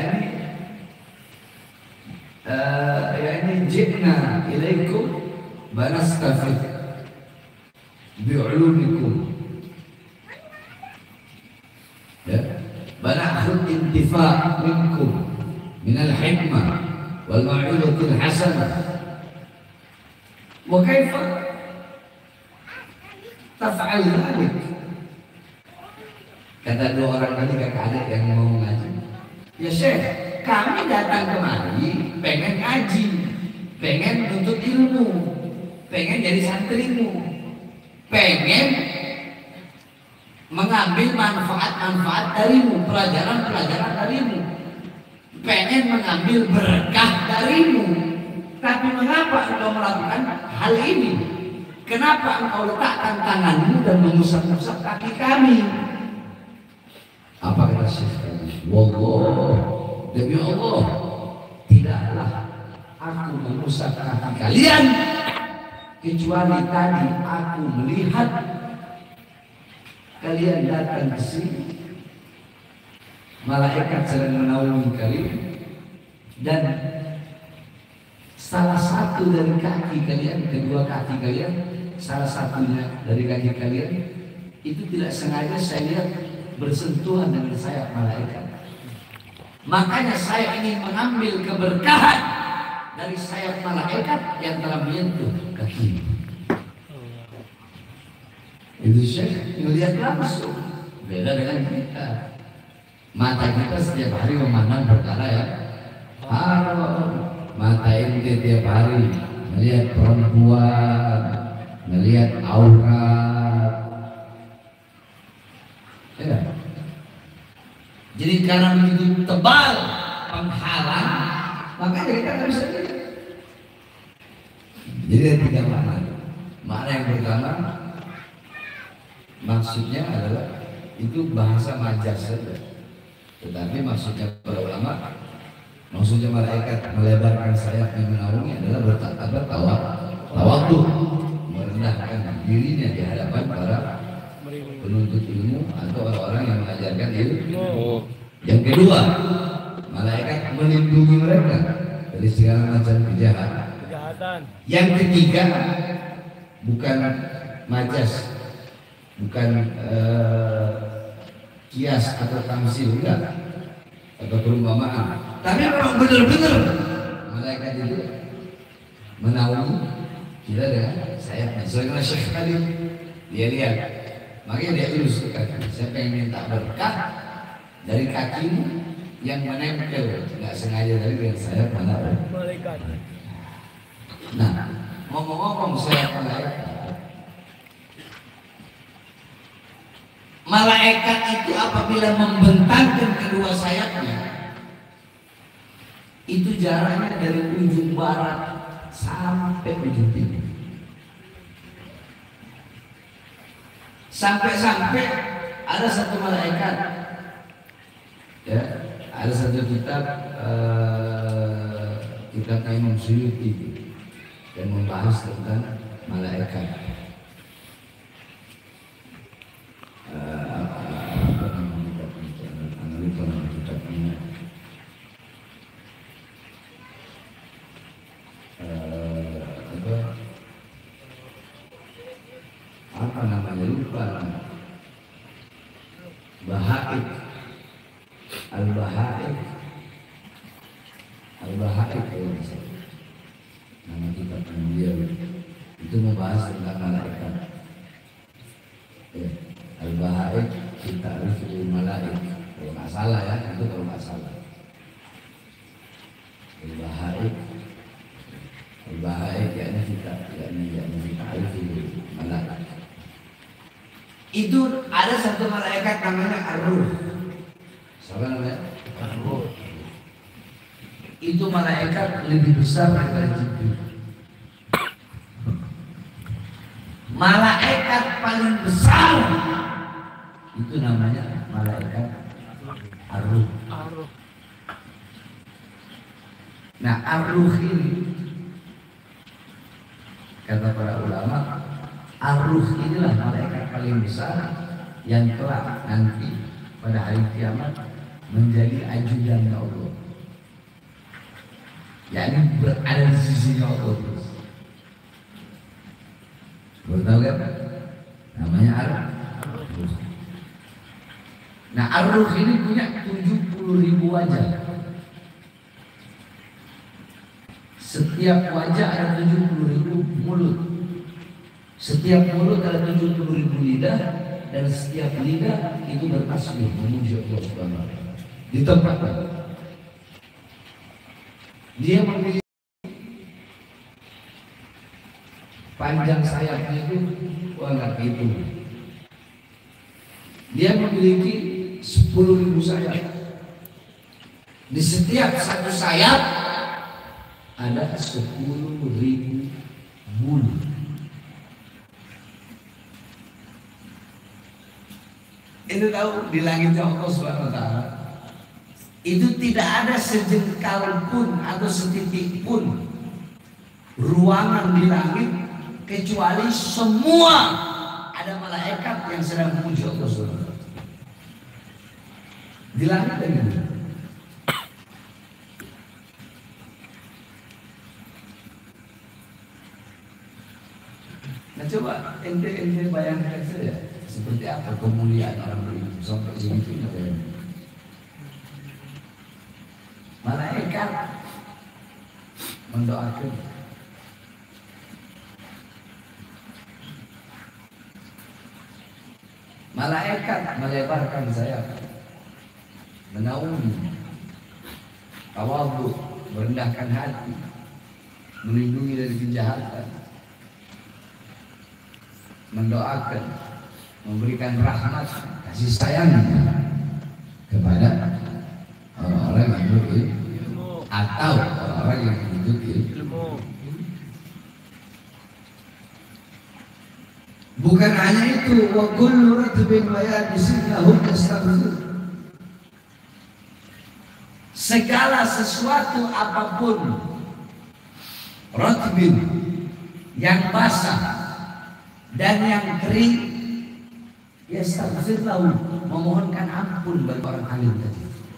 S5: ini jina ilaikum banastafid bi'ulumikum, ya, banakhud intifa' minkum minal hikmah wal mau'izatil hasanah wa kaifa taf'al dhalik. Kata dua orang tadi kakak adik yang mau ngaji, ya Syekh, kami datang kemari pengen ngaji, pengen nuntut ilmu, pengen jadi santrimu, pengen mengambil manfaat-manfaat darimu, pelajaran-pelajaran darimu, pengen mengambil berkah darimu. Tapi mengapa engkau melakukan hal ini? Kenapa engkau letakkan tanganmu dan mengusap-usap kaki kami? Apa kata Syekh tadi? Wallah, demi Allah, tidaklah aku mengusap kaki kalian kecuali tadi aku melihat kalian datang ke sini, malaikat sedang menaungi kalian, dan salah satu dari kaki kalian, kedua kaki kalian, salah satunya dari kaki kalian itu tidak sengaja saya lihat bersentuhan dengan sayap malaikat. Makanya saya ingin mengambil keberkahan dari sayap malaikat yang telah menyentuh kaki. Itu Syekh melihat langsung. Beda dengan kita. Mata kita setiap hari memandang perkara ya haram. Mata ente tiap hari melihat perempuan, melihat aurat. Ya. Jadi karena begitu tebal penghalang, makanya kita nggak bisa lihat. Jadi ada tiga makna. Makna yang pertama, maksudnya adalah itu bahasa majaz saja. Tetapi maksudnya para ulama, maksudnya malaikat melebarkan sayapnya menaungi adalah tawadhu, merendahkan dirinya di hadapan para penuntut ilmu atau orang-orang yang mengajarkan ilmu. Yang kedua, malaikat melindungi mereka dari segala macam kejahatan. Yang ketiga, bukan majaz, bukan kias atau tamsil, enggak, atau perumpamaan, tapi memang benar-benar malaikat itu menaungi kita dengan sayapnya. Soalnya Syekh tadi dia lihat, makanya dia terus ke kaki. Saya pengen minta berkah dari kakimu yang menempel nggak sengaja dari dengan sayap malaikat. Nah, ngomong-ngomong sayap malaikat, malaikat itu apabila membentangkan kedua sayapnya, itu jaraknya dari ujung barat sampai ujung timur. Sampai-sampai ada satu malaikat, ya, ada satu kitab Imam Suyuti yang membahas tentang malaikat. Apa namanya, lupa. Bahaik, Al-Bahaik kalau misalnya nama kitab beliau itu membahas tentang malaikat. Ya, Al-Bahaik kita harus malaikat. Kalau nggak salah ya, itu kalau nggak salah. Al-Bahaik yakni kita harus malaikat. Itu ada satu malaikat namanya Ar-Ruh. Siapa namanya? Ar-Ruh. Itu malaikat lebih besar daripada Jibril. Malaikat paling besar itu namanya malaikat Ar-Ruh. Nah, Ar-Ruh ini kata para ulama, Ar-Ruh inilah malaikat paling besar yang kelak nanti pada hari kiamat menjadi ajudan Allah. Yani berada di sisinya Allah terus. Tahu kan? Namanya Ar-Ruh. Nah, Ar-Ruh ini punya 70.000 wajah. Setiap wajah ada 70.000 mulut. Setiap mulut ada 70.000 lidah, dan setiap lidah itu bertasbih memuji Allah Subhanahu wa taala. Di tempat dia memiliki panjang sayapnya itu nggak gitu. Dia memiliki 10.000 sayap. Di setiap satu sayap ada 10.000 bulu. Itu tahu di langitnya Allah Subhanahu wa taala itu tidak ada sejengkal pun atau setitik pun ruangan di langit kecuali semua ada malaikat yang sedang memuji Allah Subhanahu wa taala. Di langit dan di bumi. Nah, coba ente bayangkan saja Seperti apa kemuliaan orang berilmu sampai segitunya ya. Malaikat mendoakan. Malaikat melebarkan sayap, menaungi, tawadhu, merendahkan hati, melindungi dari kejahatan, mendoakan, memberikan rahmat, kasih sayang kepada orang-orang yang berilmu atau orang-orang yang menuntut ilmu. Bukan hanya itu, wa kullu ratbin wa yabisin lahum yastaghfir. Segala sesuatu apapun ratbin yang basah dan yang kering, yastaghfir lahum, memohonkan ampun bagi orang alim tadi.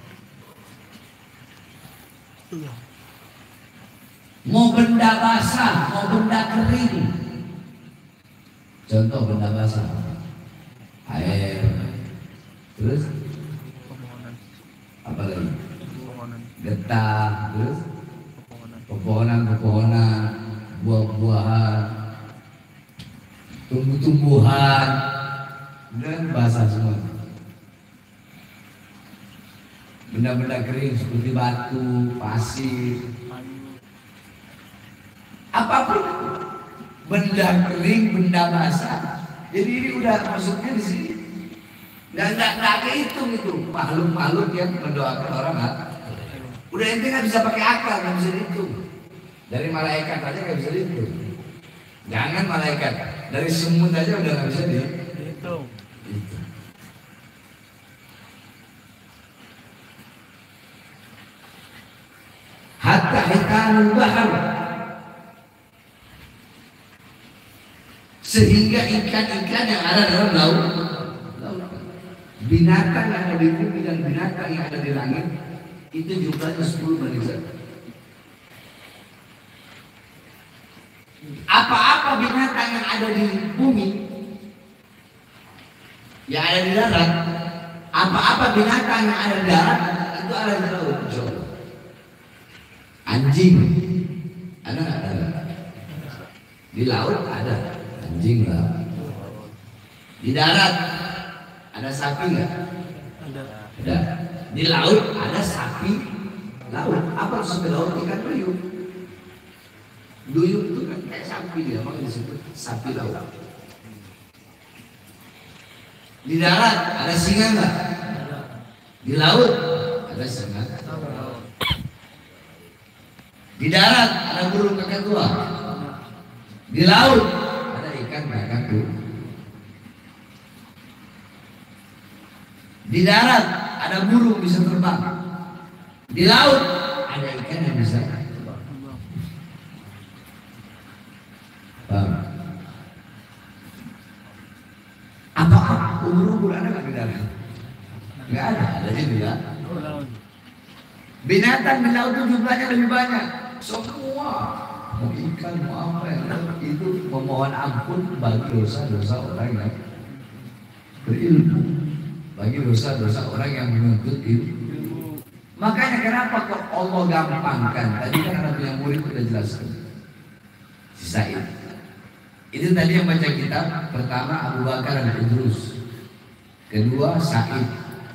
S5: Mau benda basah, mau benda kering. Contoh benda basah, air, terus apa lagi? Getah, terus pepohonan, buah-buahan, tumbuh-tumbuhan, dan basah semua. Benda-benda kering seperti batu, pasir, apapun, benda kering, benda basah. Jadi ini udah masuknya di sini. Nggak kehitung itu makhluk-makhluk yang mendoakan orang. Udah ente nggak bisa pakai akal, nggak bisa dihitung. Dari malaikat aja nggak bisa dihitung. Jangan malaikat, dari semut aja udah nggak bisa dihitung. Hatta hitanul bahar, sehingga ikan-ikan yang ada dalam laut, binatang yang ada di bumi dan binatang yang ada di langit, itu jumlahnya 10 manusia. Apa-apa binatang yang ada di bumi, yang ada di darat, apa-apa binatang yang ada di darat, itu ada di laut. Anjing ada nggak? Ada. Di laut ada anjing lah. Di darat ada sapi nggak? Ada. Di laut ada sapi laut. Apa sapi laut? Ikan duyung. Duyung itu kan kayak sapi, dia makanya disebut sapi laut. Di darat ada singa nggak? Di laut ada singa. Di darat ada burung kakatua. Di laut ada ikan kakadu. Di darat ada burung bisa terbang. Di laut ada ikan yang bisa terbang. Paham? Apa ubur-ubur ada nggak di darat? Nggak ada, adanya di laut. Binatang di laut itu jumlahnya lebih banyak. Semua mau ikan mau apa itu memohon ampun bagi dosa-dosa orang yang berilmu, bagi dosa-dosa orang yang menuntut ilmu. Makanya kenapa kok Allah gampangkan? Tadi kan anak yang murid sudah jelaskan. Si Said itu tadi yang baca kitab pertama Abu Bakar dan Idrus, kedua Said.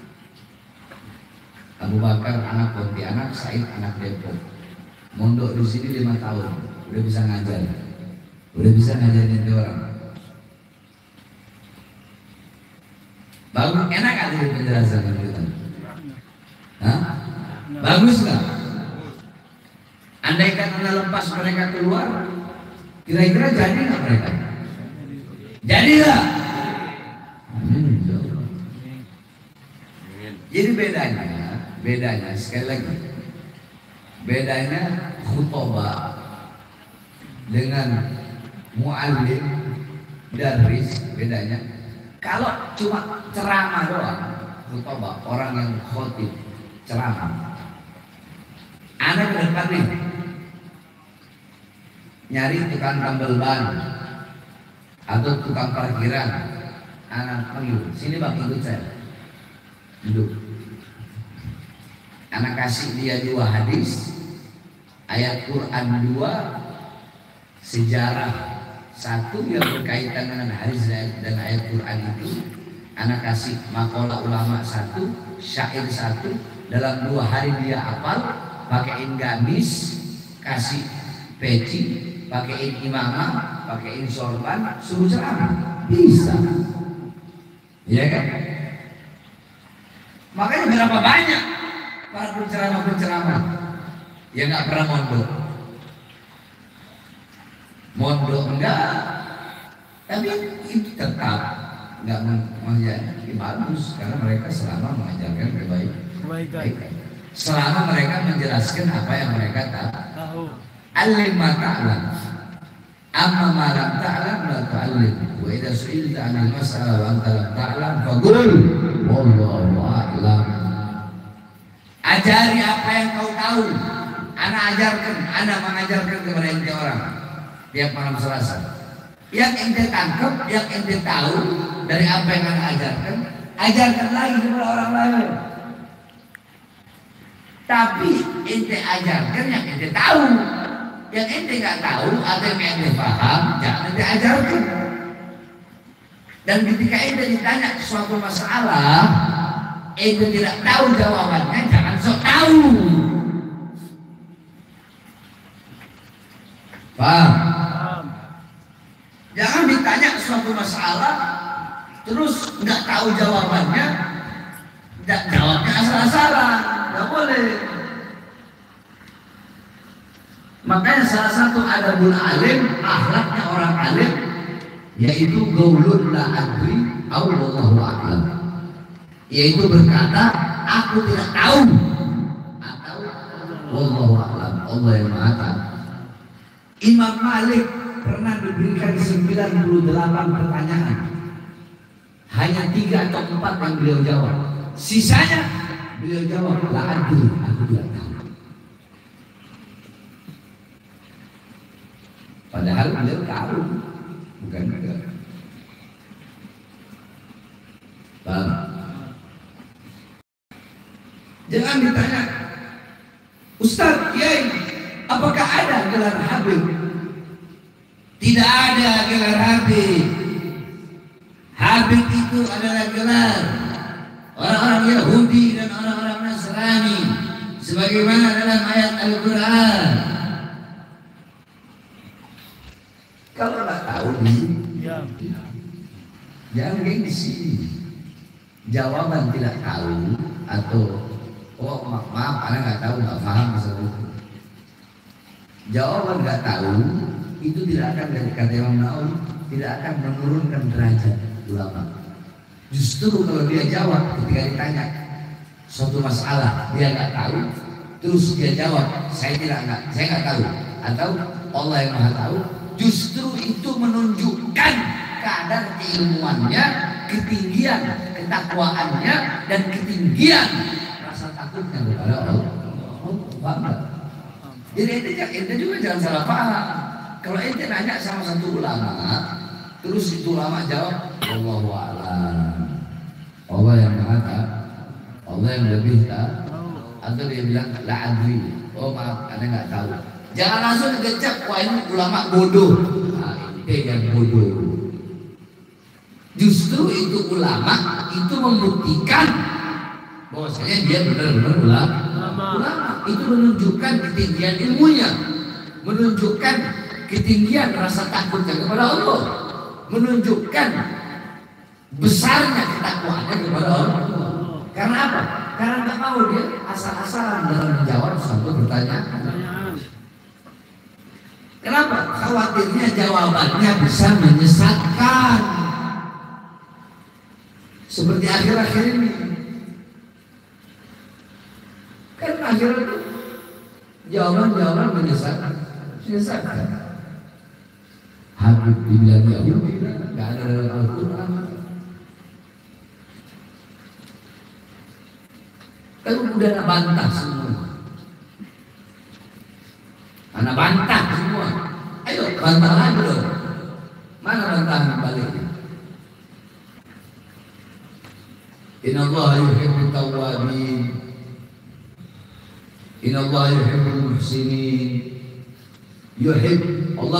S5: Abu Bakar anak Pontianak, Said anak Depok. Mondok di sini 5 tahun, udah bisa ngajar, udah bisa ngajarin orang. Bagus, enak ada penjelasan itu. Hah? Bagus nggak? Andaikan Anda lepas mereka keluar, kira-kira jadi nggak mereka? Jadi nggak? Jadi bedanya sekali lagi, bedanya khutbah dengan muallim darris, bedanya kalau cuma ceramah doang, khutbah orang yang khotib ceramah, anak ke depan nih nyari tukang tambal ban atau tukang parkiran
S6: anak panggil, sini bang ikut saya, duduk. Anak kasih dia 2 hadis, ayat Quran 2, sejarah 1 yang berkaitan dengan hadis dan ayat Quran itu. Anak kasih makalah ulama 1, syair 1, dalam 2 hari dia hafal, pakaiin gamis, kasih peci, pakaiin imamah, pakaiin sorban, suruh ceramah, bisa, ya kan? Makanya berapa banyak para penceramah yang nggak pernah mondok enggak, tapi itu tetap nggak menjadi bagus karena mereka selama mengajarkan kebaikan. Selama mereka menjelaskan apa yang mereka tahu. Alim ma ta'lam, amma ma lam ta'lam la tu'allim. Wa idza su'ilta 'anil mas'alah wa anta lam ta'lam faqul wallahu a'lam. Ajari apa yang kau tahu. Ana ajarkan, ana mengajarkan kepada ente orang tiap malam Selasa. Yang ente tangkap, yang ente tahu dari apa yang ana ajarkan, ajarkan lagi kepada orang lain. Tapi ente ajarkan yang ente tahu. Yang ente nggak tahu atau yang ente paham, jangan ente ajarkan. Dan ketika ente ditanya suatu masalah, ente tidak tahu jawabannya, jangan sok tahu. Paham? Jangan ditanya suatu masalah, terus nggak tahu jawabannya, jawabnya asal-asalan, nggak boleh. Makanya salah satu adabul alim, akhlaknya orang alim, yaitu gaulun la adri au wallahu a'lam, yaitu berkata aku tidak tahu atau wallahu a'lam, Allah yang maha tahu. Imam Malik pernah diberikan 98 pertanyaan, hanya 3 atau 4 yang beliau jawab, sisanya beliau jawab la adri, aku tidak tahu. Padahal beliau tahu, bukan enggak. Paham? Jangan ditanya, Ustaz, Kiai, apakah ada gelar Habib? Tidak ada gelar Habib. Habib itu adalah gelar orang-orang Yahudi dan orang-orang Nasrani, sebagaimana dalam ayat Al-Quran. Kalau nggak tahu jangan gengsi. Jawaban tidak tahu atau oh maaf, anak nggak tahu, nggak paham masalah itu. Jawaban nggak tahu itu tidak akan, dari kata Imam Nawawi, tidak akan menurunkan derajat ulama. Justru kalau dia jawab ketika ditanya suatu masalah dia nggak tahu, terus dia jawab saya nggak tahu, atau Allah yang maha tahu, justru itu menunjukkan kadar keilmuannya, ketinggian ketakwaannya, dan ketinggian rasa takutnya kepada Allah. Jadi ente juga jangan salah paham. Kalau ente nanya sama satu ulama, terus itu ulama jawab Allahu a'lam, Allah yang maha tahu, Allah yang lebih tahu, atau dia bilang la adri, oh maaf, anda nggak tahu. Jangan langsung ngecap, wah ini ulama bodoh. Nah, ente yang bodoh. Justru itu ulama itu membuktikan bahwasanya dia benar-benar ulama. Itu menunjukkan ketinggian ilmunya, menunjukkan ketinggian rasa takutnya kepada Allah, menunjukkan besarnya ketakwaannya kepada Allah. Karena apa? Karena nggak mau dia asal-asalan dalam menjawab suatu pertanyaan. Kenapa? Khawatirnya jawabannya bisa menyesatkan. Seperti akhir-akhir ini. Kan akhir itu jawaban-jawaban menyesatkan. Habib dibilang Yahudi, nggak ada dalam Al-Quran. Kan udah anak bantah semua. Anak bantah semua. Ayo bantah lagi dong. Mana bantahan baliknya? Innallaha yuhibbut tawwabin. Innallaha yuhibbul muhsinin. Allah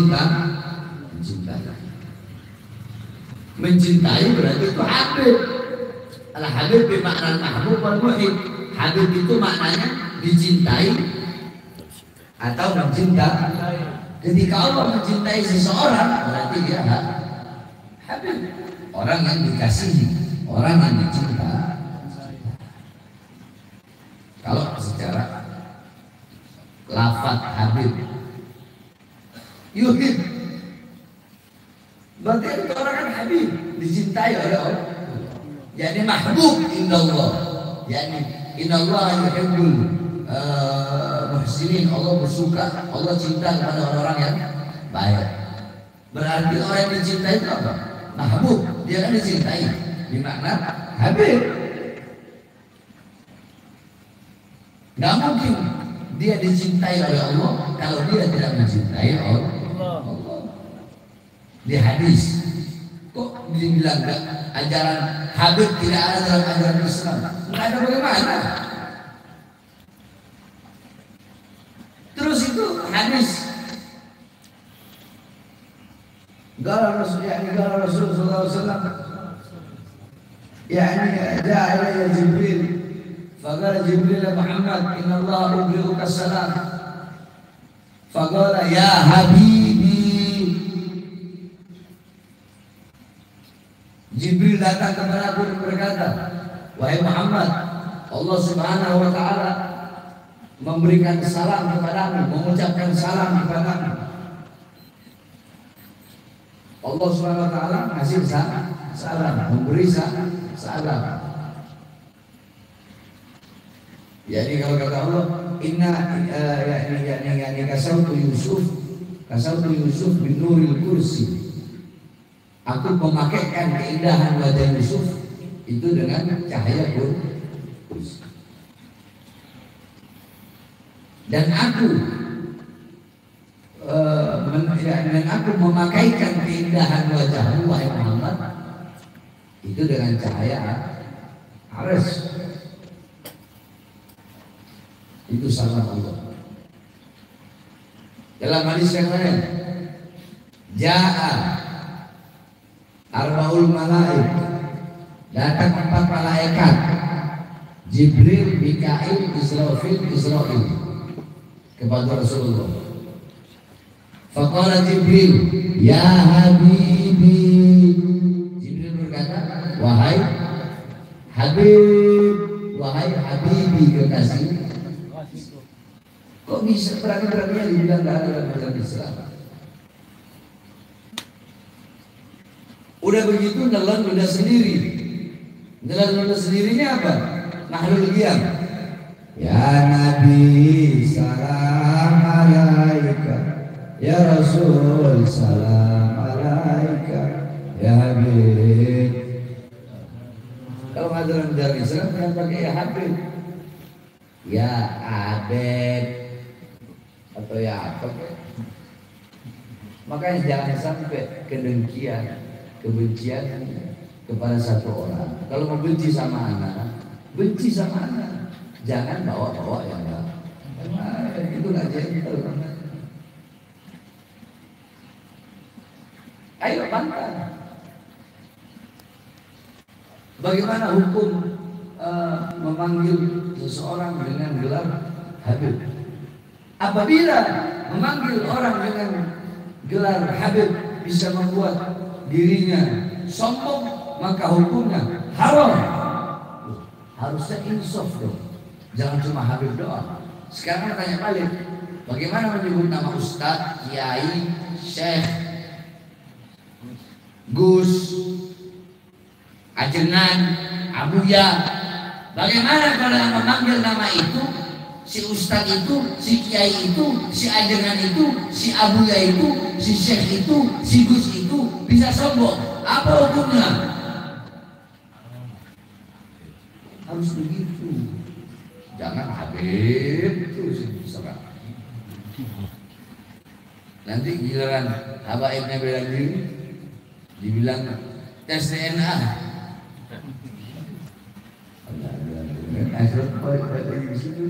S6: mencintai berarti itu habib. Al habib bermakna mahbub wal muhib. Habib itu maknanya dicintai atau mencinta. Ketika Allah mencintai seseorang berarti dia habib, orang yang dikasihi, orang yang dicinta. Kalau secara lafaz habib, yuhib, berarti itu orang kan habib, dicintai oleh Allah. Yani mahbub indallah, yani innallaha yuhibbul muhsinin. Allah bersuka, Allah cinta kepada orang-orang yang baik. Berarti orang yang dicintai itu apa? Mahbub, dia kan dicintai, bermakna habib. Gak mungkin dia dicintai oleh Allah kalau dia tidak mencintai Allah. Di hadis kok dibilang gak ajaran habib tidak ada dalam ajaran Islam? Nggak ada, bagaimana? Terus itu hadis Qala Rasulullah sallallahu alaihi wasallam, yani ja'a ilayya Jibril faqala Jibril ya Muhammad inna Allah ubri'uka salam faqala ya habibi. Jibril datang kepada aku dan berkata, wahai Muhammad, Allah Subhanahu wa taala memberikan salam kepadamu, mengucapkan salam kepadamu. Allah Subhanahu wa taala ngasih salam, memberi salam. Jadi kalau kata Allah, inna yani kasautu Yusuf bin nuril kursi. Aku memakaikan keindahan wajah Yusuf itu dengan cahaya kursi. Dan aku memakaikan keindahan wajahmu wahai Muhammad itu dengan cahaya arsy. Itu salam Allah. Dalam hadis yang lain, Ja'a Arba'ul malaik, datang 4 malaikat, Jibril, Mikail, Israfil kepada Rasulullah. Faqala Jibril, ya habibi. Jibril berkata, wahai habib, wahai habibi kekasih. Kok bisa berani-beraninya dibilang gak ada dalam ajaran Islam? Udah begitu nelan ludah sendiri. Nelan ludah sendirinya apa? Mahlul qiyam. Ya Nabi salam alaika, ya Rasul salam alaika, ya Habib. Kalau ajaran Islam yang pakai ya Habib, ya Habib atau ya apa? Makanya jangan sampai kebencian kepada satu orang. Kalau mau benci sama anak, benci sama anak. Jangan bawa-bawa yang itu nggak gentle. Ayo bantah. Bagaimana hukum memanggil seseorang dengan gelar Habib? Apabila memanggil orang dengan gelar Habib bisa membuat dirinya sombong, maka hukumnya haram. Harusnya insaf dong, jangan cuma Habib doang. Sekarang tanya balik, bagaimana menyebut nama Ustadz, Kiai, Syekh, Gus, Ajengan, Abuya? Bagaimana kalau yang memanggil nama itu, si Ustadz itu, si Kiai itu, si Ajengan itu, si Abuya itu, si Syekh itu, si Gus itu bisa sombong? Apa hukumnya? Harus begitu. Jangan Habib terus serang. Nanti giliran habaibnya bela diri, dibilang tes DNA. akhirat balik lagi di situ.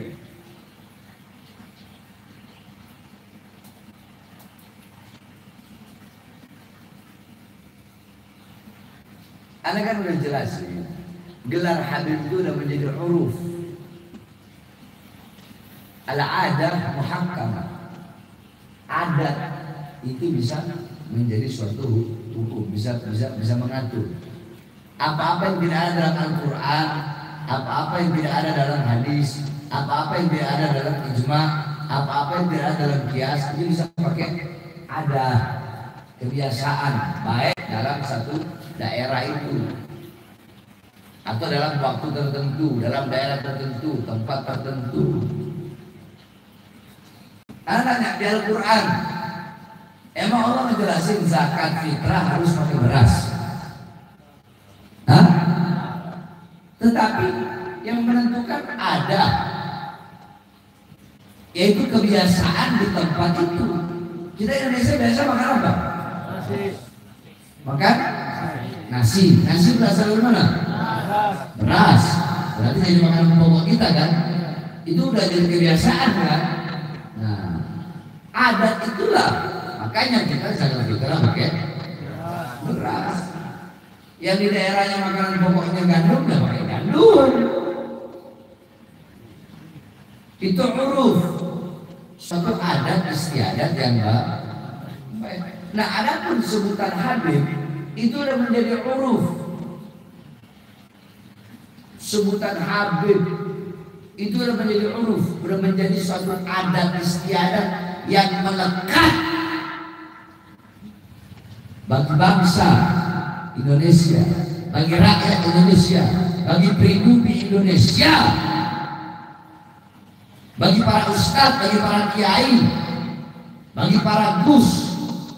S6: Anda kan udah jelasin, gelar Habib itu udah menjadi huruf. Al-adah muhakkamah. Adat itu bisa menjadi suatu hukum, bisa mengatur. Apa-apa yang tidak ada dalam Al-Quran, apa-apa yang tidak ada dalam hadis, apa-apa yang tidak ada dalam ijma, apa-apa yang tidak ada dalam qiyas, itu bisa pakai ada kebiasaan baik dalam satu daerah itu atau dalam waktu tertentu, dalam daerah tertentu, tempat tertentu. Anak-anak di Al-Quran, emang Allah ngejelasin zakat fitrah harus pakai beras? Hah? Tetapi yang menentukan ada, yaitu kebiasaan di tempat itu. Kita Indonesia biasa makan apa? Makan nasi. Nasi berasal dari mana? Beras. Berarti jadi makanan pokok kita kan? Itu udah jadi kebiasaan kan? Nah, adat itulah. Makanya kita zakat fitrah pakai beras. Yang di daerahnya makanan pokoknya gandum, ya pakai gandum. Itu huruf. Suatu adat istiadat yang baik. Nah, adapun sebutan Habib itu udah menjadi huruf. Sebutan Habib itu udah menjadi huruf, udah menjadi suatu adat istiadat yang melekat bagi bangsa Indonesia, bagi rakyat Indonesia, bagi pribumi Indonesia, bagi para ustadz, bagi para kiai, bagi para gus.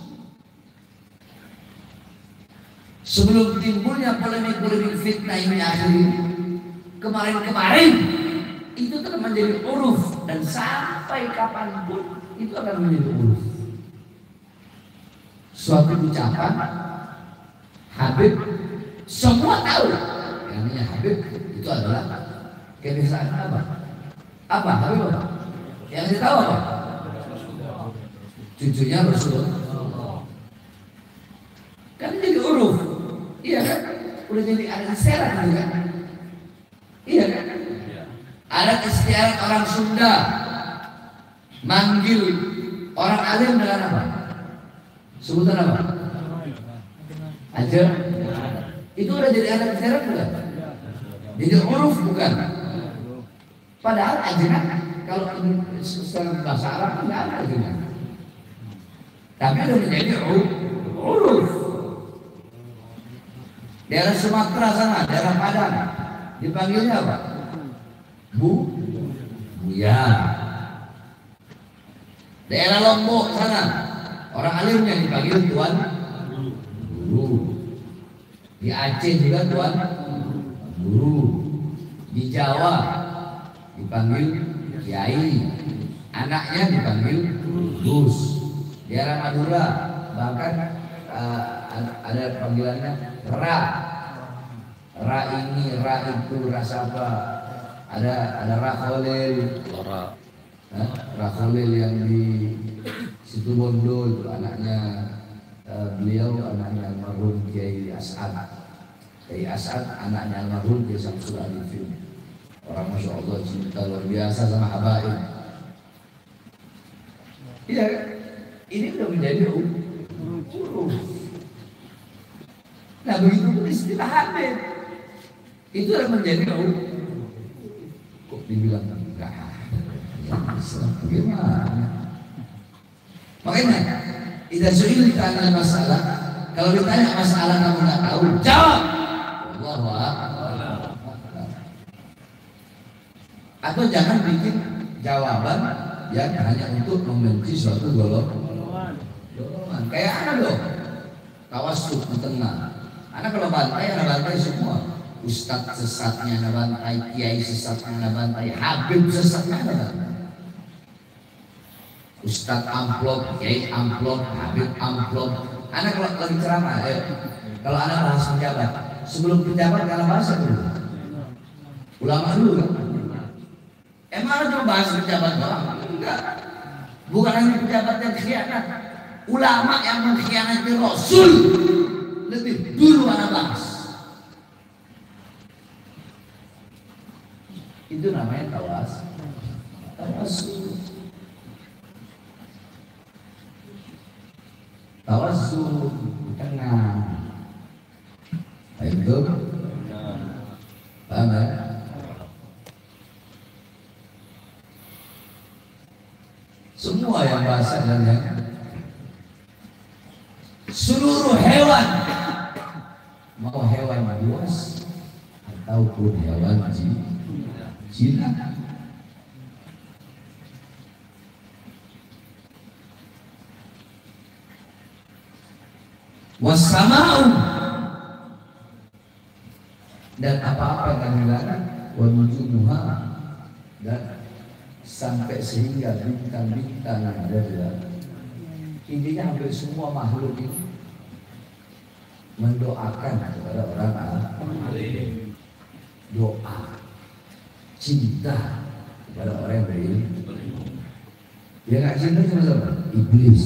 S6: Sebelum timbulnya polemik-polemik fitnah ini akhirnya kemarin-kemarin itu telah menjadi huruf, dan sampai kapanpun itu akan menjadi huruf. Suatu ucapan Habib, semua tahu yang namanya Habib itu adalah kebiasaan apa? Apa Habib apa? Yang kita tahu apa? Cucunya Rasulullah. Kan jadi huruf, iya kan? Udah jadi ada istiadat kan? Iya kan? Ada istiadat orang Sunda manggil orang alim dengan apa? Sebutan apa? Ajar. Itu udah jadi adat istiadat bukan? Jadi huruf bukan? Padahal ajaran kalau secara bahasa Arab tidak ada ajaran. Tapi udah menjadi huruf. Daerah Sumatera sana, daerah Padang dipanggilnya apa? Buya. Daerah Lombok sana orang alimnya dipanggil tuan guru. Di Aceh juga tuan guru. Di Jawa dipanggil kiai, anaknya dipanggil gus. Di daerah Madura bahkan ada panggilannya ra ini, ra itu, rasa apa? Ada Ra Khalil, Ra Khalil yang di Situ Bondo itu anaknya beliau, anaknya almarhum Kiai As'ad. Kiai As'ad anaknya almarhum Kiai Samsul Arifin. Orang Masya Allah cinta luar biasa sama habaib. Iya, ini udah menjadi huruf. Nah begitu pun istilah Habib itu udah menjadi huruf. Kok dibilang enggak? Ya, bagaimana? Makanya, idza su'ilta 'anil masalah, kalau ditanya masalah kamu nggak tahu, jawab. Allahu a'lam. Atau jangan bikin jawaban yang hanya untuk membenci suatu golongan. Kayak anak dong, tawassut di tengah. Anak kalau bantai, anak bantai semua. Ustadz sesatnya anak bantai, kiai sesatnya anak bantai, Habib sesatnya anak bantai. Ustadz amplop, kiai amplop, Habib amplop. Anak kalau lagi ceramah, kalau anak bahas pejabat, sebelum pejabat karena bahasa dulu. Ulama dulu kan? Emang ada bahas pejabat doang? Enggak. Bukan hanya pejabat yang khianat, ulama yang mengkhianati Rasul lebih dulu ana bahas. Itu namanya tawassul. Tawassul tengah. Itu paham ya? Semua yang bahasa dan yang seluruh hewan, mau hewan buas ataupun hewan jinak, wassama'u, dan apa-apa yang dilarang, wa nujumuha, dan sampai sehingga bintang-bintang yang ada di dalam. Intinya hampir semua makhluk ini mendoakan kepada orang alim, doa cinta kepada orang yang berilmu. Yang nggak cinta cuma siapa? Iblis.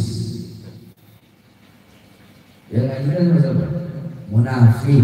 S6: Yang nggak cinta cuma siapa? Munafik.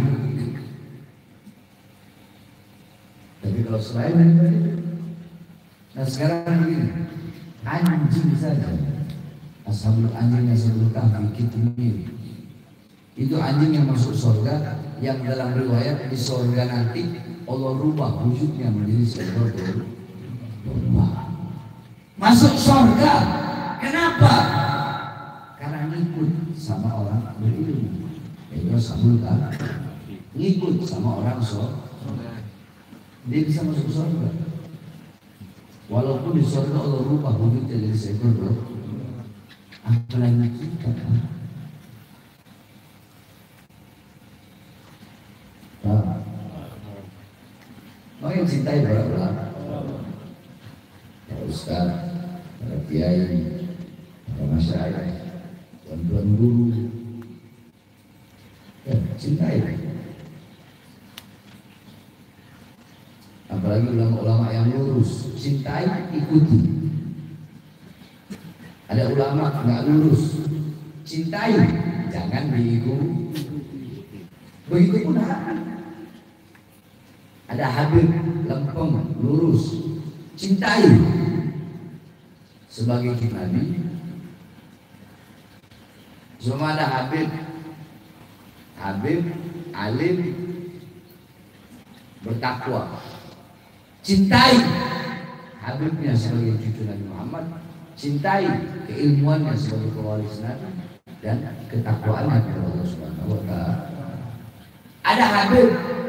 S6: Tapi kalau selain dari itu, nah sekarang begini, anjing saja, ashabul anjing yang sebelum kahfi kitmir, itu anjing yang masuk surga, yang dalam riwayat di surga nanti Allah rubah wujudnya menjadi seekor domba. Masuk surga, kenapa? Karena ngikut sama orang berilmu, itu ashabul kahfi, ngikut sama orang surga, dia bisa masuk surga. Walaupun di surga Allah rubah wujudnya jadi seekor domba, apalagi kita. Makanya cintai para ulama, para ustaz, para kiai, para masyayikh, tuan-tuan guru, ya, cintai. Apalagi ulama-ulama yang lurus, cintai, ikuti. Ada ulama nggak lurus, cintai, jangan diikuti. Begitupun ada Habib lempeng lurus, cintai sebagai nabi. Semua ada Habib alim bertakwa, cintai Habibnya sebagai cucu Nabi Muhammad, cintai keilmuannya sebagai pewaris Nabi dan ketakwaannya kepada Allah Subhanahu wa Ta'ala. Ada Habib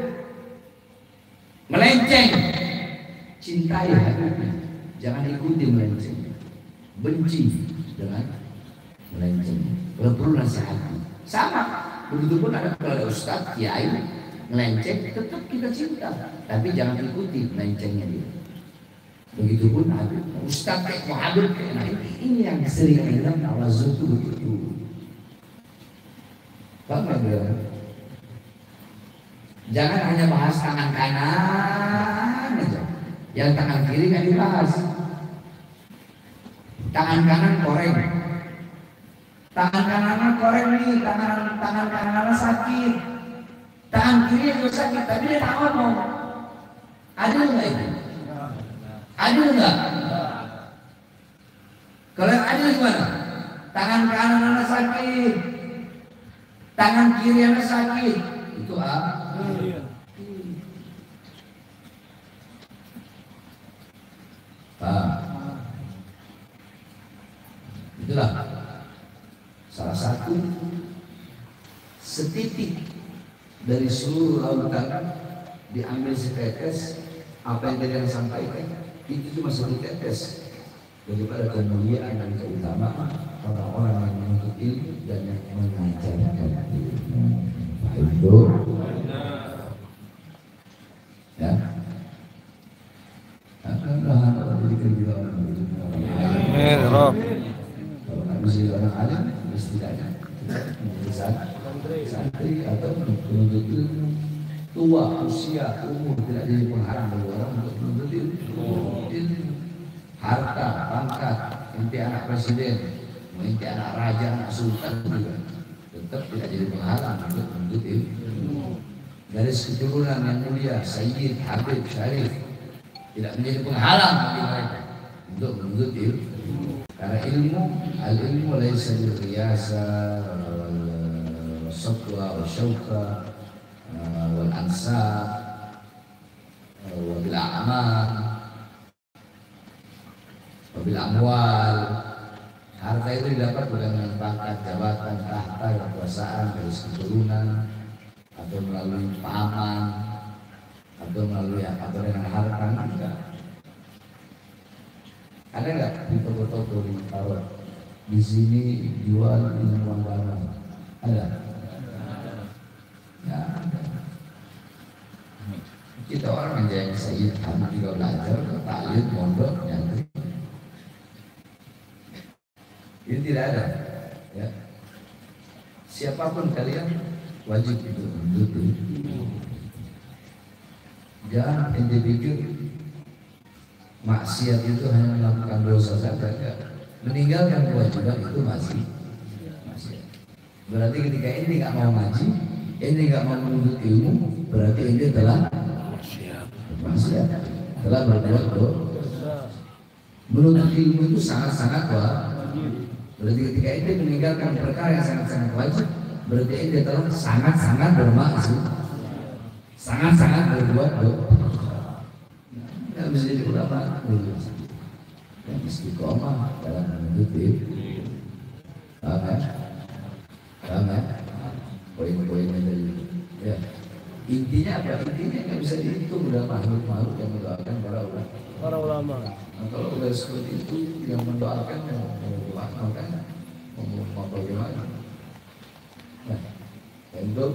S6: melenceng, cintai Habibnya, jangan ikuti melenceng, benci dengan melenceng. Kalau perlu nasihati, sama. Begitupun ada kalau ada ustaz, kiai melenceng, tetap kita cinta, tapi jangan ikuti melencengnya dia. Begitupun Habib, ustaz kayak Habib kayak ini yang sering bilang tawassul itu begitu. Bagaimana bilang? Jangan hanya bahas tangan kanan aja, yang tangan kiri nggak dibahas. Tangan kanan koreng, tangan kanan koreng nih, tangan kanan sakit, tangan kiri juga sakit, tapi dia tak ngomong. Adil nggak itu? Adil nggak? Kalau yang adil gimana? Tangan kanan anak sakit, tangan kiri anak sakit, itu apa? Itulah salah satu setitik dari seluruh lautan diambil setetes. Apa yang tadi sampaikan itu cuma satu tetes daripada kemuliaan dan keutamaan orang-orang yang menuntut ilmu dan yang mengajarkan ilmu. Itu ya, akan jadi kerja orang
S4: Amin, Rob.
S6: Kalau nggak bisa orang alim, setidaknya menjadi santri atau penuntut ilmu tua, usia, umur tidak jadi penghalang bagi orang untuk menuntut ilmu. Harta, pangkat, ente anak presiden, ente anak raja, anak sultan juga tetap tidak jadi penghalang untuk menuntut ilmu. Garis keturunan yang mulia, Sayyid, Habib, Syarif tidak menjadi penghalang bagi mereka untuk menuntut ilmu. Karena ilmu, al-ilmu laisa bil qiyasa wal satwa wal syauqa wal ansab wal bil a'mal wal bil amwal. Harta itu didapat bukan dengan pangkat, jabatan, tahta, kekuasaan, garis keturunan, atau melalui paman, atau melalui apa dengan harta. Enggak. Ada nggak di toko-toko di taruh di sini jual minuman barang? Ada? Ya, ada. Kita orang aja yang Sayyid kami juga belajar ke taklim, mondok, nyantri. Ini tidak ada. Ya. Siapapun kalian wajib untuk menuntut. Jangan ente pikir maksiat itu hanya melakukan dosa saja. Meninggalkan kewajiban itu masih maksiat. Berarti ketika ini nggak mau ngaji, ini nggak mau menuntut ilmu, berarti ini telah maksiat, telah berbuat dosa. Menuntut ilmu itu sangat-sangat wajib. Berarti ketika ini meninggalkan perkara yang sangat-sangat wajib, berarti ini telah sangat-sangat bermaksud, sangat-sangat berbuat dosa. Yang bisa jadi ulama yang istiqomah dalam menuntut ilmu. Paham ya? Poin-poinnya tadi. Ya. Intinya apa? Intinya nggak bisa dihitung udah makhluk-makhluk yang mendoakan para ulama. Nah, kalau udah seperti itu yang mendoakan mau kan mau bagaimana? Nah, untuk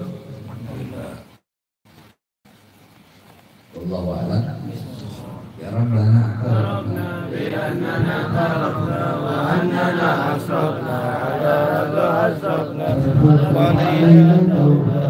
S6: Wallahu a'lam. Ya Rabbana بأننا خلقنا وأننا أشركنا على ما أشركنا